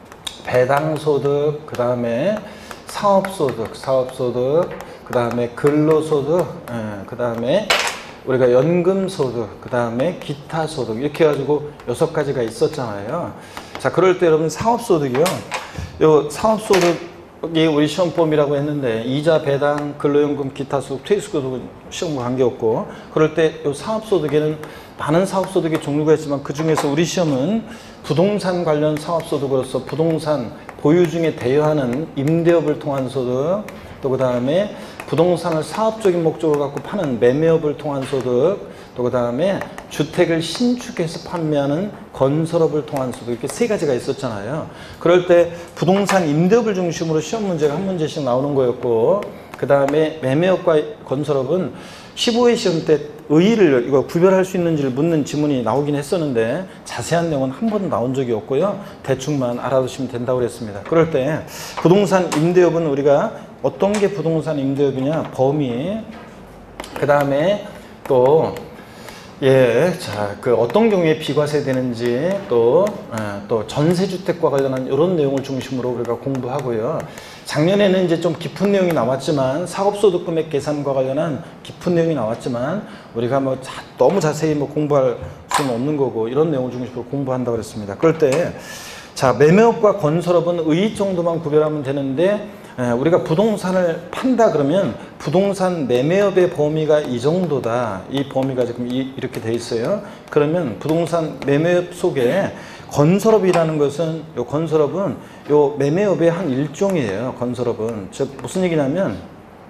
배당소득, 그 다음에 사업소득, 사업소득, 그 다음에 근로소득, 예, 그 다음에 우리가 연금소득, 그 다음에 기타소득 이렇게 해가지고 여섯 가지가 있었잖아요. 자, 그럴 때 여러분 사업소득이요. 요 사업소득이 우리 시험범위라고 했는데 이자, 배당, 근로연금, 기타소득, 퇴직소득은 시험과 관계없고 그럴 때 요 사업소득에는 많은 사업소득의 종류가 있지만 그 중에서 우리 시험은 부동산 관련 사업소득으로서 부동산 보유 중에 대여하는 임대업을 통한 소득 또 그 다음에 부동산을 사업적인 목적으로 갖고 파는 매매업을 통한 소득 또 그 다음에 주택을 신축해서 판매하는 건설업을 통한 소득 이렇게 세 가지가 있었잖아요. 그럴 때 부동산 임대업을 중심으로 시험 문제가 한 문제씩 나오는 거였고 그 다음에 매매업과 건설업은 십오 회 시험 때 의의를 이거 구별할 수 있는지를 묻는 지문이 나오긴 했었는데 자세한 내용은 한 번도 나온 적이 없고요. 대충만 알아두시면 된다고 그랬습니다. 그럴 때 부동산 임대업은 우리가 어떤 게 부동산 임대업이냐 범위 그 다음에 또 예, 자, 그 어떤 경우에 비과세되는지 또, 어, 또 전세주택과 관련한 이런 내용을 중심으로 우리가 공부하고요. 작년에는 이제 좀 깊은 내용이 나왔지만 사업소득 금액 계산과 관련한 깊은 내용이 나왔지만 우리가 뭐 자, 너무 자세히 뭐 공부할 수는 없는 거고 이런 내용을 중심으로 공부한다고 그랬습니다. 그럴 때 자, 매매업과 건설업은 의 정도만 구별하면 되는데 예, 우리가 부동산을 판다 그러면 부동산 매매업의 범위가 이 정도다. 이 범위가 지금 이, 이렇게 돼 있어요. 그러면 부동산 매매업 속에 건설업이라는 것은 요 건설업은 요 매매업의 한 일종이에요. 건설업은 즉 무슨 얘기냐면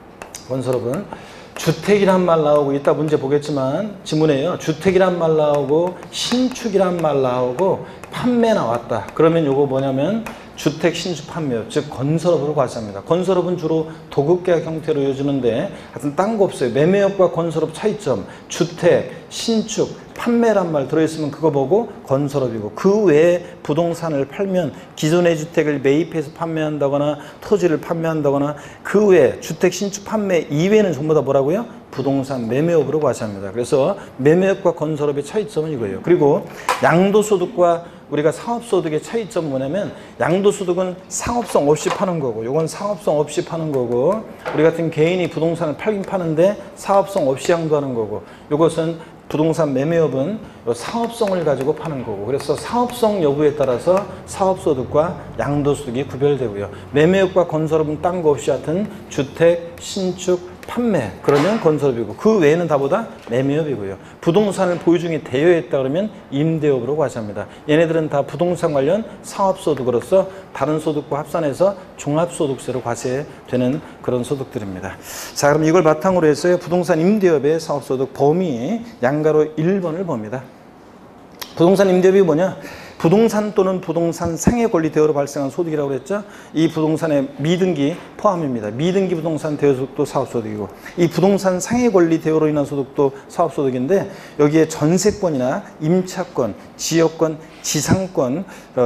건설업은 주택이란 말 나오고 이따 문제 보겠지만 지문에요. 주택이란 말 나오고 신축이란 말 나오고 판매 나왔다. 그러면 요거 뭐냐면 주택 신축 판매업, 즉 건설업으로 과세합니다. 건설업은 주로 도급계약 형태로 이어지는데 하여튼 딴 거 없어요. 매매업과 건설업 차이점, 주택, 신축, 판매란 말 들어있으면 그거 보고 건설업이고 그 외에 부동산을 팔면 기존의 주택을 매입해서 판매한다거나 토지를 판매한다거나 그 외에 주택 신축 판매 이외에는 전부 다 뭐라고요? 부동산 매매업으로 과세합니다. 그래서 매매업과 건설업의 차이점은 이거예요. 그리고 양도소득과 우리가 사업소득의 차이점은 뭐냐면 양도소득은 상업성 없이 파는 거고 요건 상업성 없이 파는 거고 우리 같은 개인이 부동산을 팔긴 파는데 사업성 없이 양도하는 거고 요것은 부동산 매매업은 사업성을 가지고 파는 거고 그래서 사업성 여부에 따라서 사업소득과 양도소득이 구별되고요. 매매업과 건설업은 딴 거 없이 하여튼 주택, 신축, 판매 그러면 건설업이고 그 외에는 다보다 매매업이고요. 부동산을 보유 중에 대여했다 그러면 임대업으로 과세합니다. 얘네들은 다 부동산 관련 사업소득으로서 다른 소득과 합산해서 종합소득세로 과세되는 그런 소득들입니다. 자, 그럼 이걸 바탕으로 해서 부동산 임대업의 사업소득 범위 양가로 일 번을 봅니다. 부동산 임대업이 뭐냐? 부동산 또는 부동산 상해 권리 대여로 발생한 소득이라고 그랬죠. 이 부동산의 미등기 포함입니다. 미등기 부동산 대여 소득도 사업소득이고 이 부동산 상해 권리 대여로 인한 소득도 사업소득인데 여기에 전세권이나 임차권, 지역권, 지상권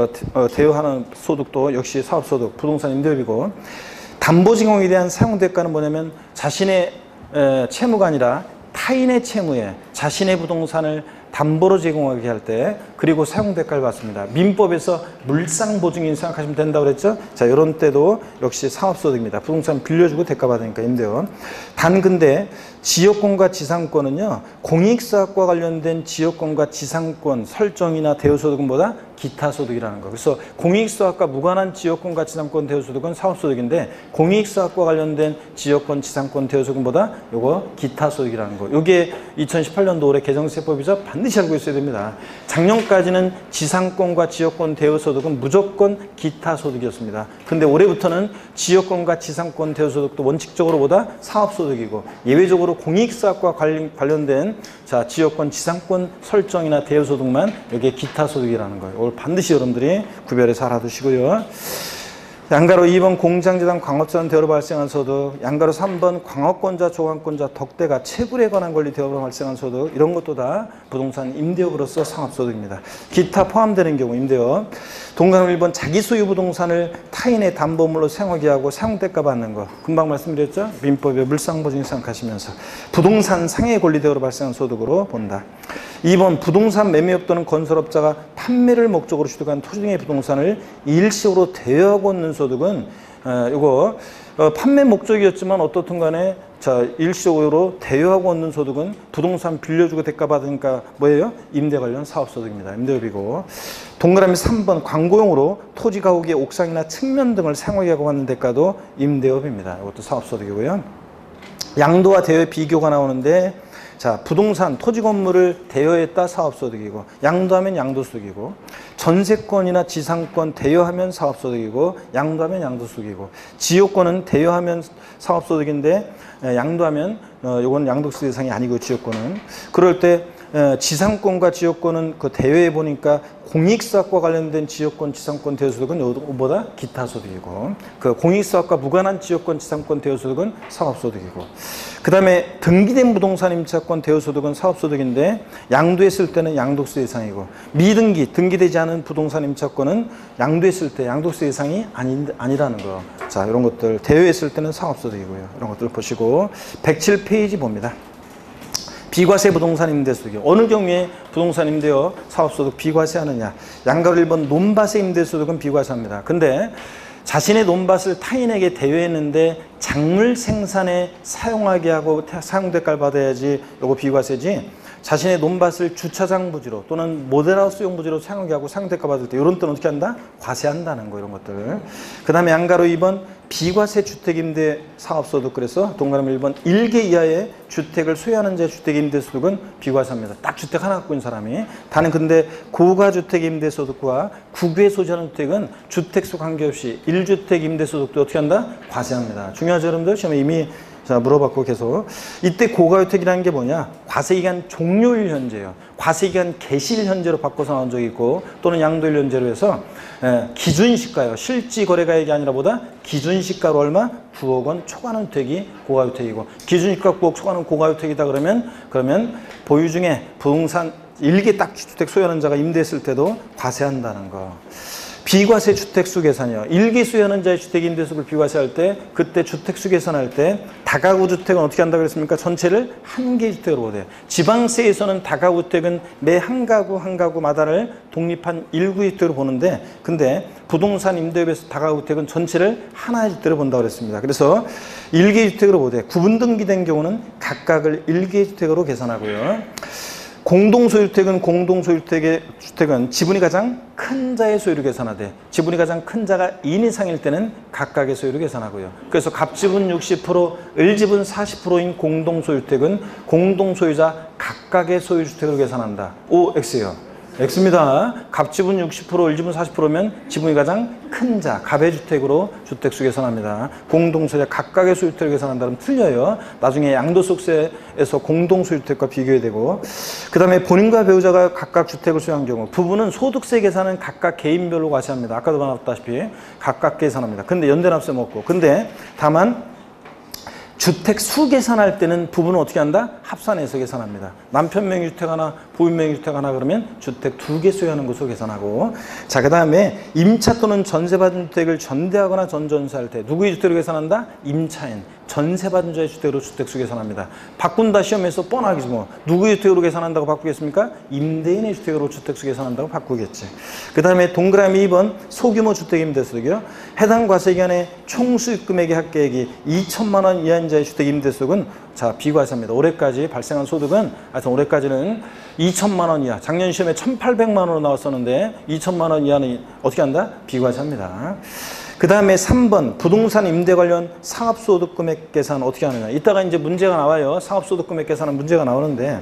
대여하는 소득도 역시 사업소득, 부동산 임대업이고 담보징용에 대한 사용대가는 뭐냐면 자신의 채무가 아니라 타인의 채무에 자신의 부동산을 담보로 제공하게 할 때 그리고 사용대가를 받습니다. 민법에서 물상보증인 생각하시면 된다고 그랬죠. 자, 이런 때도 역시 사업소득입니다. 부동산 빌려주고 대가 받으니까 임대요. 단 근데 지역권과 지상권은요 공익사업과 관련된 지역권과 지상권 설정이나 대여소득은 뭐다? 기타소득이라는 거. 그래서 공익사업과 무관한 지역권과 지상권 대여소득은 사업소득인데 공익사업과 관련된 지역권 지상권 대여소득은 뭐다? 요거 기타소득이라는 거. 요게 이천십팔 년도 올해 개정세법이죠. 반드시 알고 있어야 됩니다. 작년까지는 지상권과 지역권 대여소득은 무조건 기타소득이었습니다. 근데 올해부터는 지역권과 지상권 대여소득도 원칙적으로 보다 사업소득이고 예외적으로 공익사업과 관련된 자 지역권 지상권 설정이나 대여소득만 여기에 기타소득이라는 거예요. 이걸 반드시 여러분들이 구별해서 알아두시고요. 양가로 이 번 공장재단 광업자산 대여로 발생한 소득, 양가로 삼 번 광업권자, 조강권자, 덕대가 채굴에 관한 권리 대여로 발생한 소득 이런 것도 다 부동산 임대업으로서 상업소득입니다. 기타 포함되는 경우 임대업. 동가로 일 번 자기 소유 부동산을 타인의 담보물로 사용하게 하고 사용대가 받는 거. 금방 말씀드렸죠? 민법의 물상보증 생각하시면서 부동산 상해 권리 대여로 발생한 소득으로 본다. 이 번 부동산 매매업 또는 건설업자가 판매를 목적으로 취득한 토지 등의 부동산을 일시적으로 대여하고 얻는 소득은 어, 이거 어, 판매 목적이었지만 어떻든 간에 자 일시적으로 대여하고 얻는 소득은 부동산 빌려주고 대가 받으니까 뭐예요? 임대 관련 사업소득입니다. 임대업이고 동그라미 삼 번 광고용으로 토지 가옥의 옥상이나 측면 등을 사용하게 하고 받는 대가도 임대업입니다. 이것도 사업소득이고요. 양도와 대여의 비교가 나오는데 자, 부동산, 토지 건물을 대여했다 사업소득이고 양도하면 양도소득이고 전세권이나 지상권 대여하면 사업소득이고 양도하면 양도소득이고 지역권은 대여하면 사업소득인데 양도하면 어, 이건 양도세 대상이 아니고 지역권은 그럴 때 에, 지상권과 지역권은 그 대여해 보니까 공익사업과 관련된 지역권, 지상권 대여소득은 이거보다 기타소득이고 그 공익사업과 무관한 지역권, 지상권 대여소득은 사업소득이고 그 다음에 등기된 부동산 임차권 대여소득은 사업소득인데 양도했을 때는 양도세 대상이고 미등기, 등기되지 않은 부동산 임차권은 양도했을 때 양도세 대상이 아니, 아니라는 거. 자, 이런 것들 대여했을 때는 사업소득이고요. 이런 것들 보시고 백칠 페이지 봅니다. 비과세 부동산 임대소득이요. 어느 경우에 부동산 임대요 사업소득 비과세하느냐. 양가로 일 번 논밭의 임대소득은 비과세합니다. 근데 자신의 논밭을 타인에게 대여했는데 작물 생산에 사용하게 하고 사용대가를 받아야지 요거 비과세지, 자신의 논밭을 주차장 부지로 또는 모델하우스용 부지로 사용하게 하고 사용대가 받을 때 이런 때는 어떻게 한다? 과세한다는 거, 이런 것들. 그 다음에 양가로 이 번 비과세 주택임대 사업소득. 그래서 동그라미 일 번 일 개 이하의 주택을 소유하는 자의 주택임대소득은 비과세합니다. 딱 주택 하나 갖고 있는 사람이. 다는 근데 고가주택임대소득과 국외 소지하는 주택은 주택수 관계없이 일 주택 임대소득도 어떻게 한다? 과세합니다. 중요하죠, 여러분들? 시험에 이미 자, 물어봤고 계속. 이때 고가주택이라는 게 뭐냐? 과세기간 종료일 현재예요. 과세기간 개시일 현재로 바꿔서 나온 적이 있고, 또는 양도일 현재로 해서 예, 기준시가요. 실지 거래가액이 아니라 보다 기준시가로 얼마? 구억 원 초과하는 주택이 고가주택이고, 기준시가 구억 초과하는 고가주택이다 그러면 그러면 보유 중에 부동산 일개 딱 주택 소유하는 자가 임대했을 때도 과세한다는 거. 비과세 주택수 계산이요. 일개 소유하는 자의 주택임대소득을 비과세할 때, 그때 주택수 계산할 때 다가구 주택은 어떻게 한다고 그랬습니까? 전체를 한 개 주택으로 보대요. 지방세에서는 다가구 주택은 매 한 가구 한 가구마다를 독립한 일구 주택으로 보는데, 근데 부동산 임대업에서 다가구 주택은 전체를 하나의 주택으로 본다고 그랬습니다. 그래서 일개 주택으로 보대. 구분 등기된 경우는 각각을 일개 주택으로 계산하고요. 공동소유주택은 공동소유주택의 주택은 지분이 가장 큰 자의 소유를 계산하되, 지분이 가장 큰 자가 이 인 이상일 때는 각각의 소유를 계산하고요. 그래서 갑지분 육십 퍼센트, 을지분 사십 퍼센트인 공동소유주택은 공동소유자 각각의 소유주택으로 계산한다. O, X요. X입니다. 갑지분 육십 퍼센트, 을지분 사십 퍼센트면 지분이 가장 큰 자, 갑의 주택으로 주택수 계산합니다. 공동소유자 각각의 소유주택을 계산한다면 틀려요. 나중에 양도소득세에서 공동소유주택과 비교해야 되고, 그 다음에 본인과 배우자가 각각 주택을 소유한 경우, 부부는 소득세 계산은 각각 개인별로 과세합니다. 아까도 말했다시피 각각 계산합니다. 근데 연대납세 먹고. 근데 다만 주택 수 계산할 때는 부부는 어떻게 한다? 합산해서 계산합니다. 남편 명의 주택 하나, 부인 명의 주택 하나 그러면 주택 두 개 소유하는 것으로 계산하고, 자, 그 다음에 임차 또는 전세받은 주택을 전대하거나 전전세할 때 누구의 주택으로 계산한다? 임차인, 전세받은 자의 주택으로 주택수 계산합니다. 바꾼다 시험에서 뻔하겠지 뭐. 누구의 주택으로 계산한다고 바꾸겠습니까? 임대인의 주택으로 주택수 계산한다고 바꾸겠지. 그 다음에 동그라미 이 번 소규모 주택임대소득이요. 해당 과세기간의 총 수익금액의 합계액이 이천만 원 이하인 자의 주택임대소득은 자, 비과세입니다. 올해까지 발생한 소득은, 하여튼 올해까지는 이천만 원 이하, 작년 시험에 천팔백만 원으로 나왔었는데 이천만 원 이하는 어떻게 한다? 비과세합니다. 그 다음에 삼 번 부동산 임대 관련 상업소득 금액 계산 어떻게 하느냐. 이따가 이제 문제가 나와요. 상업소득 금액 계산은 문제가 나오는데,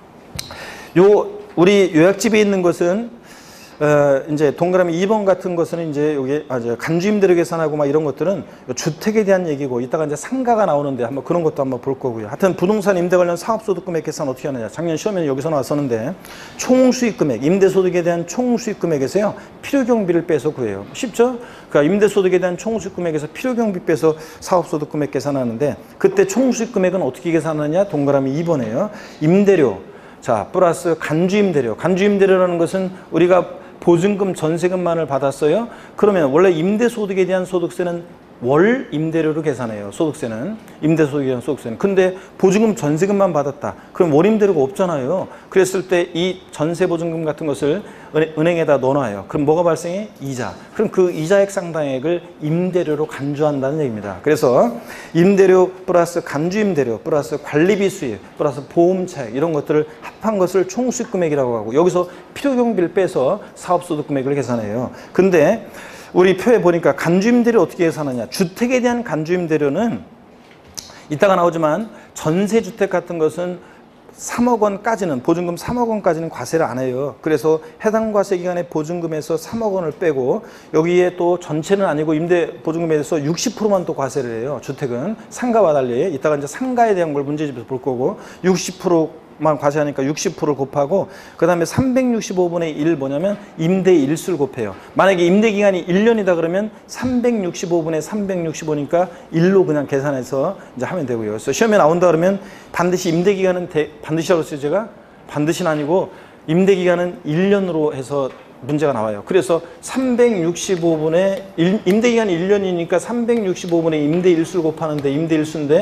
요 우리 요약집에 있는 것은 어, 이제 동그라미 이 번 같은 것은 이제 여기 아, 간주임대료 계산하고 막 이런 것들은 주택에 대한 얘기고, 이따가 이제 상가가 나오는데 한번 그런 것도 한번 볼 거고요. 하여튼 부동산 임대 관련 사업소득 금액 계산 어떻게 하느냐. 작년 시험에는 여기서 나왔었는데, 총수익 금액, 임대소득에 대한 총수익 금액에서요 필요경비를 빼서 구해요. 쉽죠? 그러니까 임대소득에 대한 총수익 금액에서 필요경비 빼서 사업소득 금액 계산하는데, 그때 총수익 금액은 어떻게 계산하느냐. 동그라미 이 번이에요. 임대료, 자, 플러스 간주임대료. 간주임대료라는 것은 우리가 보증금, 전세금만을 받았어요. 그러면 원래 임대소득에 대한 소득세는 월 임대료로 계산해요. 소득세는. 임대소득에 대한 소득세는. 근데 보증금, 전세금만 받았다. 그럼 월 임대료가 없잖아요. 그랬을 때 이 전세보증금 같은 것을 은행에다 넣어놔요. 그럼 뭐가 발생해? 이자. 그럼 그 이자액 상당액을 임대료로 간주한다는 얘기입니다. 그래서 임대료 플러스 간주임대료 플러스 관리비 수입 플러스 보험차액 이런 것들을 합한 것을 총수익금액이라고 하고, 여기서 필요경비를 빼서 사업소득금액을 계산해요. 근데 우리 표에 보니까 간주임대료 어떻게 계산하냐. 주택에 대한 간주임대료는 이따가 나오지만 전세주택 같은 것은 삼억 원까지는, 보증금 삼억 원까지는 과세를 안 해요. 그래서 해당 과세기간의 보증금에서 삼억 원을 빼고, 여기에 또 전체는 아니고 임대 보증금에 대해서 육십 퍼센트만 또 과세를 해요. 주택은 상가와 달리. 이따가 이제 상가에 대한 걸 문제집에서 볼 거고, 육십 퍼센트만 과세하니까 육십 퍼센트 곱하고, 그 다음에 삼백육십오 분의 일 뭐냐면 임대 일수를 곱해요. 만약에 임대 기간이 일 년이다 그러면 삼백육십오 분의 삼백육십오니까 일로 그냥 계산해서 이제 하면 되고요. 그래서 시험에 나온다 그러면 반드시 임대 기간은 대, 반드시라고 했어요. 제가 반드시는 아니고 임대 기간은 일 년으로 해서 문제가 나와요. 그래서 삼백육십오 분의 임대 기간이 일 년이니까 삼백육십오 분의 임대 일수를 곱하는데, 임대 일수인데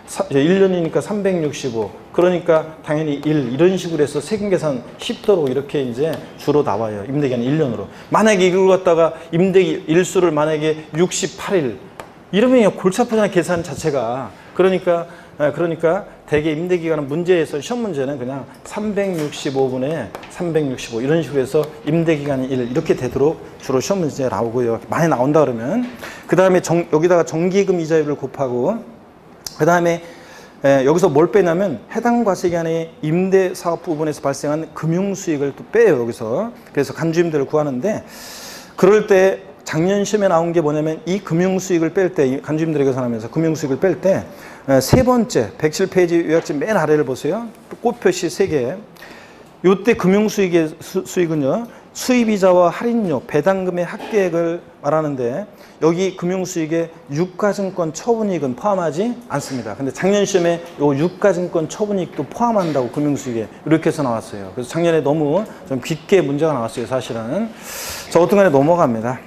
일 년이니까 삼백육십오. 그러니까 당연히 일 이런 식으로 해서 세금 계산 쉽도록 이렇게 이제 주로 나와요. 임대기간 일 년으로. 만약에 이걸 갖다가 임대기 일수를 만약에 육십팔 일 이러면 골치 아프잖아요. 계산 자체가. 그러니까 그러니까 대개 임대기간은 문제에서 시험 문제는 그냥 삼백육십오 분에 삼백육십오 이런 식으로 해서 임대기간이 일 이렇게 되도록 주로 시험 문제 나오고요. 많이 나온다 그러면 그 다음에 여기다가 정기금 이자율을 곱하고 그 다음에 여기서 뭘 빼냐면 해당 과세기간의 임대 사업 부분에서 발생한 금융 수익을 또 빼요. 여기서. 그래서 간주임대를 구하는데 그럴 때 작년 시험에 나온 게 뭐냐면 이 금융 수익을 뺄 때 간주임대를 계산하면서 금융 수익을 뺄 때 세 번째 백칠 페이지 요약집 맨 아래를 보세요. 꽃 표시 세 개. 요때 금융 수익의 수, 수익은요. 수입이자와 할인료, 배당금의 합계액을 말하는데 여기 금융수익에 유가증권 처분이익은 포함하지 않습니다. 근데 작년 시험에 요 유가증권 처분이익도 포함한다고 금융수익에 이렇게 해서 나왔어요. 그래서 작년에 너무 좀 깊게 문제가 나왔어요. 사실은. 자, 어떤 간에 넘어갑니다.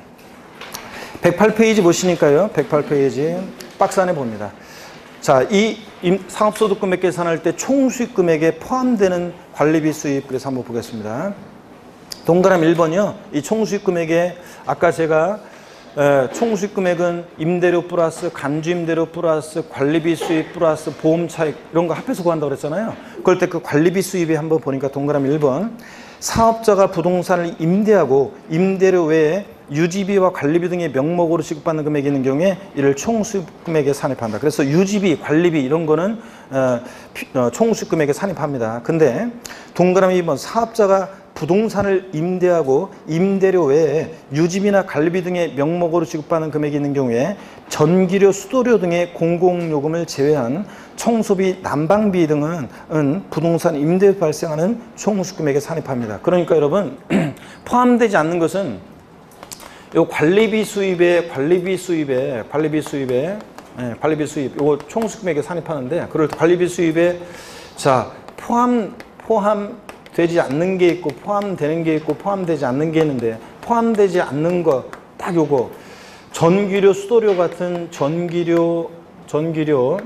백팔 페이지 보시니까요. 백팔 페이지 박스 안에 봅니다. 자, 이 상업소득 금액 계산할 때 총수익 금액에 포함되는 관리비 수입 그래서 한번 보겠습니다. 동그라미 일 번이요. 이 총수익 금액에 아까 제가 에, 총수익 금액은 임대료 플러스 간주임대료 플러스 관리비 수입 플러스 보험 차익 이런 거 합해서 구한다고 그랬잖아요. 그럴 때 그 관리비 수입에 한번 보니까 동그라미 일 번 사업자가 부동산을 임대하고 임대료 외에 유지비와 관리비 등의 명목으로 지급받는 금액이 있는 경우에 이를 총수익 금액에 산입한다. 그래서 유지비, 관리비 이런 거는 어, 어, 총수익 금액에 산입합니다. 근데 동그라미 이 번 사업자가 부동산을 임대하고 임대료 외에 유지비나 관리비 등의 명목으로 지급받는 금액이 있는 경우에 전기료, 수도료 등의 공공요금을 제외한 청소비, 난방비 등은 부동산 임대에 발생하는 총수익 금액에 산입합니다. 그러니까 여러분 포함되지 않는 것은 요 관리비 수입에 관리비 수입에 관리비 수입에 예, 관리비 수입 요거 총수익 금액에 산입하는데 그럴 때 관리비 수입에 자 포함 포함 되지 않는 게 있고 포함되는 게 있고 포함되지 않는 게 있는데 포함되지 않는 거 딱 요거 전기료, 수도료 같은 전기료, 전기료,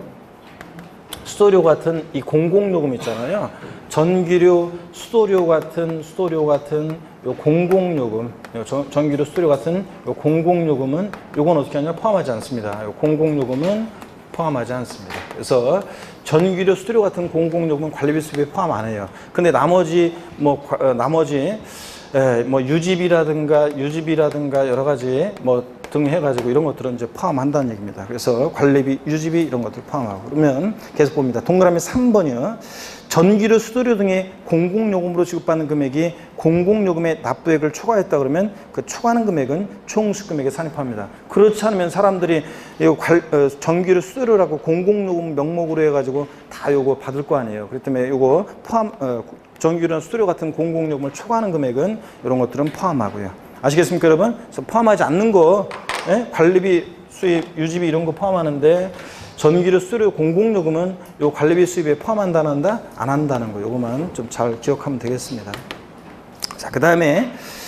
수도료 같은 이 공공요금 있잖아요. 전기료, 수도료 같은 수도료 같은 요 공공요금, 요 전, 전기료, 수도료 같은 요 공공요금은 요건 어떻게 하냐 포함하지 않습니다. 요 공공요금은 포함하지 않습니다. 그래서 전기료, 수도료 같은 공공요금은 관리비 수입에 포함 안 해요. 근데 나머지 뭐 어, 나머지 에, 뭐 유지비라든가 유지비라든가 여러 가지 뭐 등 해가지고 이런 것들은 이제 포함한다는 얘기입니다. 그래서 관리비, 유지비 이런 것들 포함하고 그러면 계속 봅니다. 동그라미 삼 번이요. 전기료, 수도료 등의 공공요금으로 지급받는 금액이 공공요금의 납부액을 초과했다 그러면 그 초과하는 금액은 총수익 금액에 산입합니다. 그렇지 않으면 사람들이 이거 관, 어, 전기료, 수도료라고 공공요금 명목으로 해가지고 다 요거 받을 거 아니에요. 그렇기 때문에 요거 포함 어, 전기료나 수도료 같은 공공요금을 초과하는 금액은 이런 것들은 포함하고요. 아시겠습니까, 여러분? 그래서 포함하지 않는 거, 예? 관리비, 수입, 유지비 이런 거 포함하는데 전기료, 수도료, 공공요금은 요 관리비 수입에 포함한다, 안 한다? 안 한다는 거. 요거만 좀 잘 기억하면 되겠습니다. 자, 그 다음에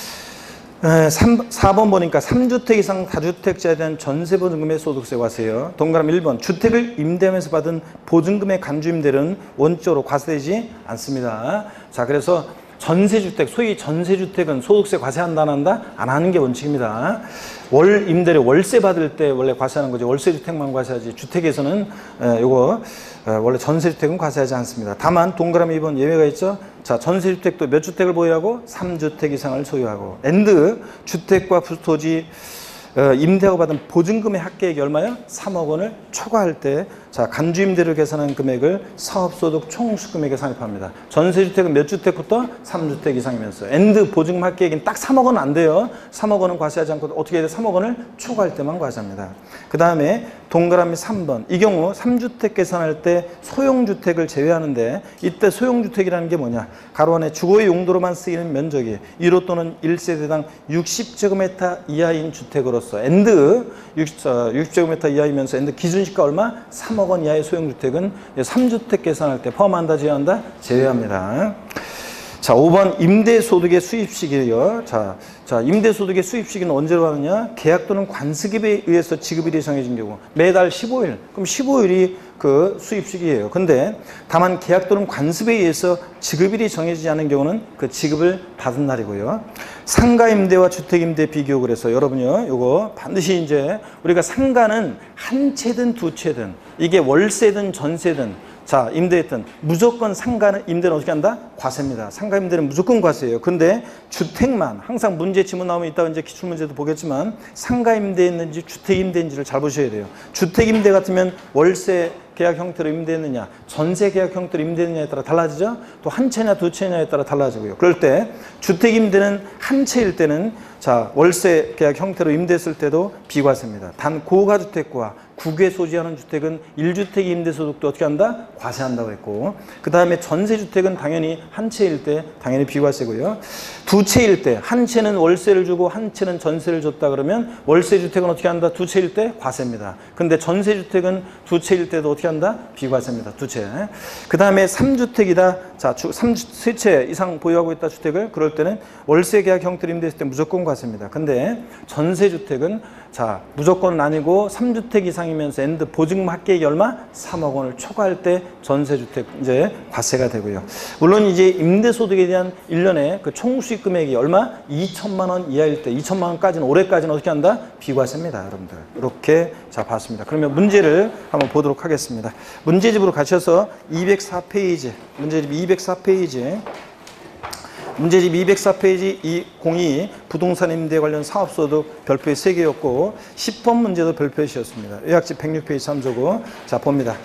사 번 보니까 삼 주택 이상 다주택자에 대한 전세 보증금의 소득세 과세요. 동그라미 일 번 주택을 임대하면서 받은 보증금의 간주임대는 원칙적으로 과세되지 않습니다. 자, 그래서 전세주택, 소위 전세주택은 소득세 과세한다, 안 한다? 안 하는 게 원칙입니다. 월 임대료, 월세 받을 때 원래 과세하는 거죠. 월세주택만 과세하지. 주택에서는 에, 요거 에, 원래 전세주택은 과세하지 않습니다. 다만 동그라미 이 번 예외가 있죠. 자, 전세주택도 몇 주택을 보유하고? 삼 주택 이상을 소유하고. 앤드 주택과 부토지 어, 임대하고 받은 보증금의 합계액이 얼마요? 삼억 원을 초과할 때 자, 간주임대를 계산한 금액을 사업소득 총수금액에 산입합니다. 전세주택은 몇 주택부터? 삼 주택 이상이면서 앤드 보증금 합계액은 딱 삼억 원은 안 돼요. 삼억 원은 과세하지 않고 어떻게 해야 돼? 삼억 원을 초과할 때만 과세합니다. 그 다음에 동그라미 삼 번 이 경우 삼 주택 계산할 때 소형주택을 제외하는데 이때 소형주택이라는 게 뭐냐? 가로 안에 주거의 용도로만 쓰이는 면적이 일 호 또는 일 세대당 육십 제곱미터 이하인 주택으로서 앤드 육십 제곱미터 이하이면서 앤드 기준시가 얼마? 삼억 원 이하의 소형주택은 삼 주택 계산할 때 포함한다, 제외한다? 제외합니다. 자, 오 번 임대소득의 수입시기요. 자, 자, 임대소득의 수입시기는 언제로 하느냐? 계약 또는 관습에 의해서 지급일이 정해진 경우. 매달 십오 일. 그럼 십오 일이 그 수입시기예요. 근데 다만 계약 또는 관습에 의해서 지급일이 정해지지 않은 경우는 그 지급을 받은 날이고요. 상가임대와 주택임대 비교. 그래서 여러분요, 요거 반드시 이제 우리가 상가는 한 채든 두 채든 이게 월세든 전세든 자, 임대했던 무조건 상가는 임대는 어떻게 한다? 과세입니다. 상가 임대는 무조건 과세예요. 근데 주택만 항상 문제 지문 나오면 이따가 이제 기출 문제도 보겠지만 상가 임대했는지 주택 임대인지를 잘 보셔야 돼요. 주택 임대 같으면 월세 계약 형태로 임대했느냐, 전세 계약 형태로 임대했느냐에 따라 달라지죠. 또 한 채냐 두 채냐에 따라 달라지고요. 그럴 때 주택 임대는 한 채일 때는 자, 월세 계약 형태로 임대했을 때도 비과세입니다. 단 고가주택과 국외 소지하는 주택은 일 주택 임대소득도 어떻게 한다? 과세한다고 했고, 그 다음에 전세주택은 당연히 한 채일 때 당연히 비과세고요. 두 채일 때 한 채는 월세를 주고 한 채는 전세를 줬다 그러면 월세주택은 어떻게 한다? 두 채일 때 과세입니다. 근데 전세주택은 두 채일 때도 어떻게 한다? 비과세입니다. 두 채. 그 다음에 삼 주택이다. 자, 삼, 세 채 이상 보유하고 있다 주택을. 그럴 때는 월세 계약 형태로 임대했을 때 무조건 과세입니다. 근데 전세주택은 자, 무조건은 아니고 삼 주택 이상이면서 엔드 보증금 합계액이 얼마? 삼억 원을 초과할 때 전세주택 이제 과세가 되고요. 물론 이제 임대소득에 대한 일 년에 그 총수익 금액이 얼마? 이천만 원 이하일 때, 이천만 원까지는 올해까지는 어떻게 한다? 비과세입니다, 여러분들. 이렇게 자 봤습니다. 그러면 문제를 한번 보도록 하겠습니다. 문제집으로 가셔서 이백사 페이지, 문제집 이백사 페이지. 문제집 이백사 페이지 이백이 부동산 임대 관련 사업소득 별표의 세 개였고 십 번 문제도 별표의 시였습니다. 요약집 백육 페이지 참조고 자 봅니다.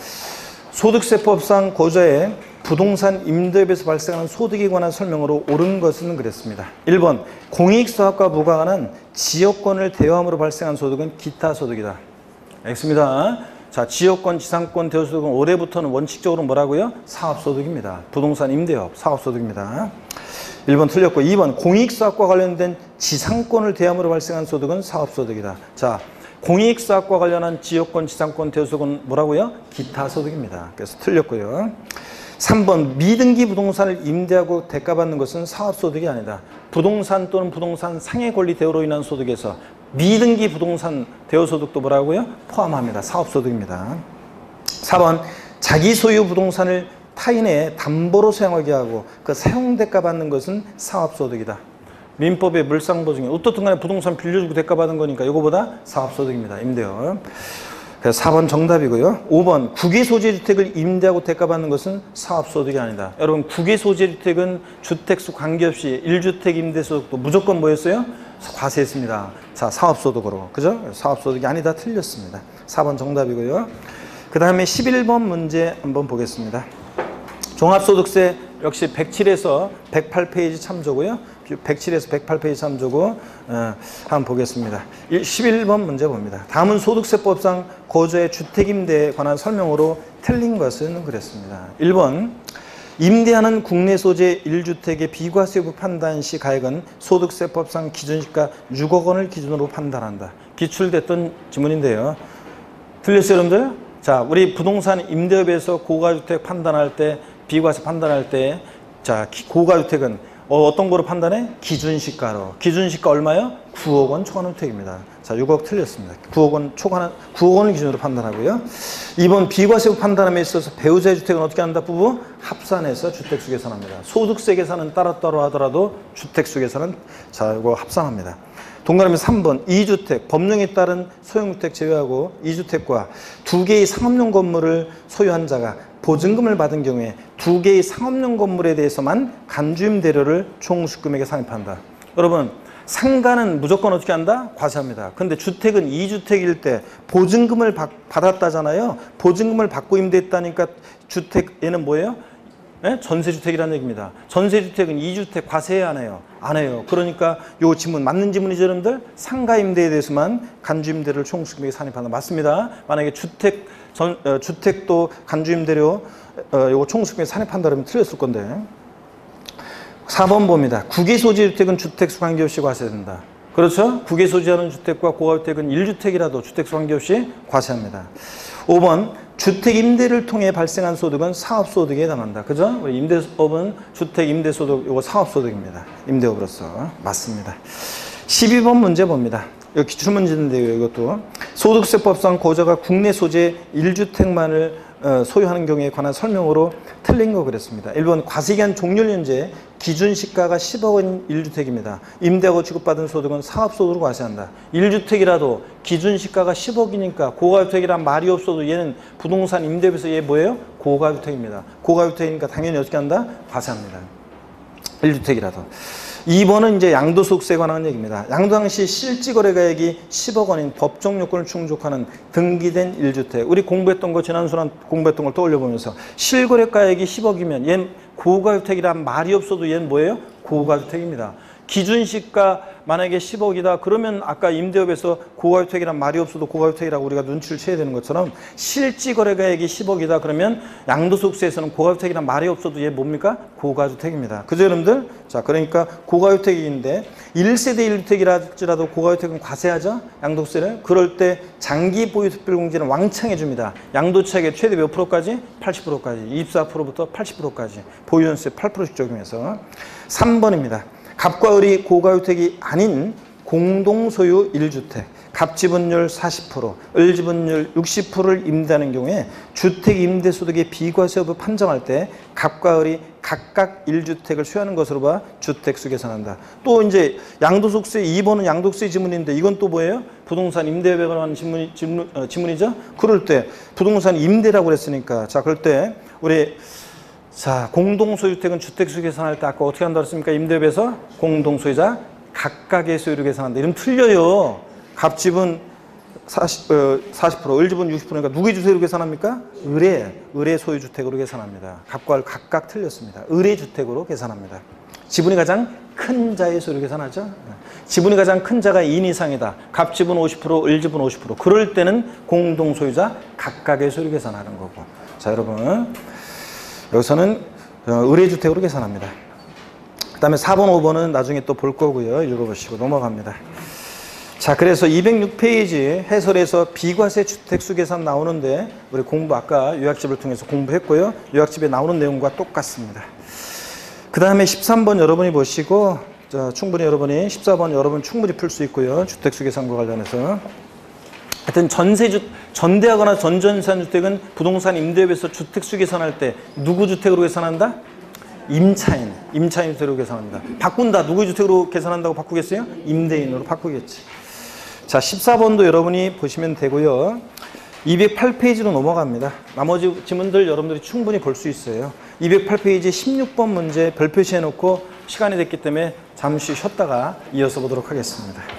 소득세법상 고저의 부동산 임대업에서 발생하는 소득에 관한 설명으로 옳은 것은 그랬습니다. 일 번 공익사업과 무관한 지역권을 대여함으로 발생한 소득은 기타 소득이다. 알겠습니다. 자, 지역권, 지상권, 대여소득은 올해부터는 원칙적으로 뭐라고요? 사업소득입니다. 부동산 임대업, 사업소득입니다. 일 번 틀렸고 이 번 공익사업과 관련된 지상권을 대함으로 발생한 소득은 사업소득이다. 자, 공익사업과 관련한 지역권, 지상권, 대여소득은 뭐라고요? 기타소득입니다. 그래서 틀렸고요. 삼 번 미등기 부동산을 임대하고 대가받는 것은 사업소득이 아니다. 부동산 또는 부동산 상해 권리 대여로 인한 소득에서 미등기 부동산 대여소득도 뭐라고요? 포함합니다. 사업소득입니다. 사 번 자기 소유 부동산을 타인의 담보로 사용하게 하고 그 사용대가 받는 것은 사업소득이다. 민법의 물상보증에 어떻든 간에 부동산 빌려주고 대가 받은 거니까 이거보다 사업소득입니다. 임대업. 그래서 사 번 정답이고요. 오 번 국외소재주택을 임대하고 대가 받는 것은 사업소득이 아니다. 여러분 국외소재주택은 주택수 관계없이 일 주택 임대소득도 무조건 뭐였어요? 과세했습니다. 자, 사업소득으로. 그죠? 사업소득이 아니다. 틀렸습니다. 사 번 정답이고요. 그 다음에 십일 번 문제 한번 보겠습니다. 종합소득세 역시 백칠에서 백팔 페이지 참조고요. 백칠에서 백팔 페이지 참조고 어, 한번 보겠습니다. 십일 번 문제 봅니다. 다음은 소득세법상 고저의 주택임대에 관한 설명으로 틀린 것은 그랬습니다. 일 번 임대하는 국내 소재 일 주택의 비과세부 판단 시 가액은 소득세법상 기준시가 육억 원을 기준으로 판단한다. 기출됐던 지문인데요. 틀렸어요, 여러분들? 자, 우리 부동산 임대업에서 고가주택 판단할 때 비과세 판단할 때 자, 고가주택은 어, 어떤 거로 판단해? 기준시가로. 기준시가 얼마요? 구억 원 초과하는 주택입니다. 자, 육억 틀렸습니다. 구억 원 초과하는, 구억 원을 기준으로 판단하고요. 이 번 비과세부 판단함에 있어서 배우자의 주택은 어떻게 한다? 부부 합산해서 주택수 계산합니다. 소득세 계산은 따로따로 하더라도 주택수 계산은 자, 이거 합산합니다. 동그라미 삼 번 이 주택 법령에 따른 소형주택 제외하고 이 주택과 두 개의 상업용 건물을 소유한 자가 보증금을 받은 경우에 두 개의 상업용 건물에 대해서만 간주임 대료를 총수익금액에 산입한다. 여러분 상가는 무조건 어떻게 한다? 과세합니다. 근데 주택은 이 주택일 때 보증금을 받, 받았다잖아요. 보증금을 받고 임대했다니까 주택에는 뭐예요? 네? 전세주택이라는 얘기입니다. 전세주택은 이 주택 과세해야 안 해요? 안 해요. 그러니까 요 지문 맞는 지문이죠, 여러분들? 상가임대에 대해서만 간주임대를 총수익금액에 산입한다. 맞습니다. 만약에 주택 전, 어, 주택도 간주임대료 어, 요거 총수익금액에 산입한다 그러면 틀렸을 건데. 사 번 봅니다. 국외소지주택은 주택수 관계없이 과세된다. 그렇죠? 국외소지하는 주택과 고가주택은 일 주택이라도 주택수 관계없이 과세합니다. 오 번 주택 임대를 통해 발생한 소득은 사업소득에 해당한다. 그죠? 우리 임대업은 주택 임대소득, 이거 사업소득입니다. 임대업으로서. 맞습니다. 십이 번 문제 봅니다. 이거 기출문제인데요, 이것도. 소득세법상 고자가 국내 소재 일 주택만을 소유하는 경우에 관한 설명으로 틀린 거 그랬습니다. 일 번 과세기한 종료연재 기준시가가 십억 원 일 주택입니다. 임대하고 지급받은 소득은 사업소득으로 과세한다. 일 주택이라도 기준시가가 십억이니까 고가주택이란 말이 없어도 얘는 부동산 임대업에서 얘 뭐예요? 고가주택입니다. 고가주택이니까 당연히 어떻게 한다? 과세합니다. 일 주택이라도. 이 번은 이제 양도소득세에 관한 얘기입니다. 양도 당시 실지거래가액이 십억 원인 법정 요건을 충족하는 등기된 일 주택. 우리 공부했던 거, 지난 시간 공부했던 걸 떠올려 보면서 실거래가액이 십억이면 얘는 고가주택이란 말이 없어도 얘는 뭐예요? 고가주택입니다. 기준시가 만약에 십억이다 그러면 아까 임대업에서 고가주택이란 말이 없어도 고가주택이라고 우리가 눈치를 채야 되는 것처럼 실지거래가액이 십억이다 그러면 양도소득세에서는 고가주택이란 말이 없어도 얘 뭡니까? 고가주택입니다. 그죠 여러분들? 자 그러니까 고가주택인데 일 세대 일 주택이라도 고가주택은 과세하죠? 양도세를. 그럴 때 장기 보유 특별공제는 왕창 해줍니다. 양도차익의 최대 몇 프로까지? 팔십 퍼센트까지. 이십사 퍼센트부터 팔십 퍼센트까지. 보유연수세 팔 퍼센트씩 적용해서. 삼 번입니다. 갑과 을이 고가주택이 아닌 공동소유 일 주택, 갑 지분율 사십 퍼센트, 을 지분율 육십 퍼센트를 임대하는 경우에 주택 임대소득의 비과세 여부 판정할 때 갑과 을이 각각 일 주택을 소유하는 것으로 봐 주택수 계산한다. 또 이제 양도소득세 이 번은 양도세 지문인데 이건 또 뭐예요? 부동산 임대업에 관한 지문, 지문, 어, 지문이죠? 그럴 때 부동산 임대라고 그랬으니까 자 그럴 때 우리 자, 공동소유주택은 주택수 계산할 때 아까 어떻게 한다고 했습니까? 임대업에서 공동소유자 각각의 소유를 계산한다. 이러면 틀려요. 갑집은 사십, 어, 사십 퍼센트, 을집은 육십 퍼센트니까 누구의 주택으로 계산합니까? 을의, 을의 소유주택으로 계산합니다. 갑과 을 각각 틀렸습니다. 을의 주택으로 계산합니다. 지분이 가장 큰 자의 소유를 계산하죠. 지분이 가장 큰 자가 이 인 이상이다. 갑집은 오십 퍼센트, 을집은 오십 퍼센트. 그럴 때는 공동소유자 각각의 소유를 계산하는 거고. 자, 여러분. 여기서는 의뢰주택으로 계산합니다. 그 다음에 사 번, 오 번은 나중에 또 볼 거고요. 읽어보시고 넘어갑니다. 자, 그래서 이백육 페이지 해설에서 비과세 주택수 계산 나오는데 우리 공부 아까 요약집을 통해서 공부했고요. 요약집에 나오는 내용과 똑같습니다. 그 다음에 십삼 번 여러분이 보시고 자, 충분히 여러분이 십사 번 여러분 충분히 풀 수 있고요. 주택수 계산과 관련해서. 하여튼 전세주, 전대하거나 전전산주택은 부동산 임대업에서 주택수 계산할 때 누구 주택으로 계산한다? 임차인, 임차인 주택으로 계산합니다. 바꾼다. 누구 주택으로 계산한다고 바꾸겠어요? 임대인으로 바꾸겠지. 자, 십사 번도 여러분이 보시면 되고요. 이백팔 페이지로 넘어갑니다. 나머지 지문들 여러분들이 충분히 볼 수 있어요. 이백팔 페이지 십육 번 문제 별 표시해 놓고 시간이 됐기 때문에 잠시 쉬었다가 이어서 보도록 하겠습니다.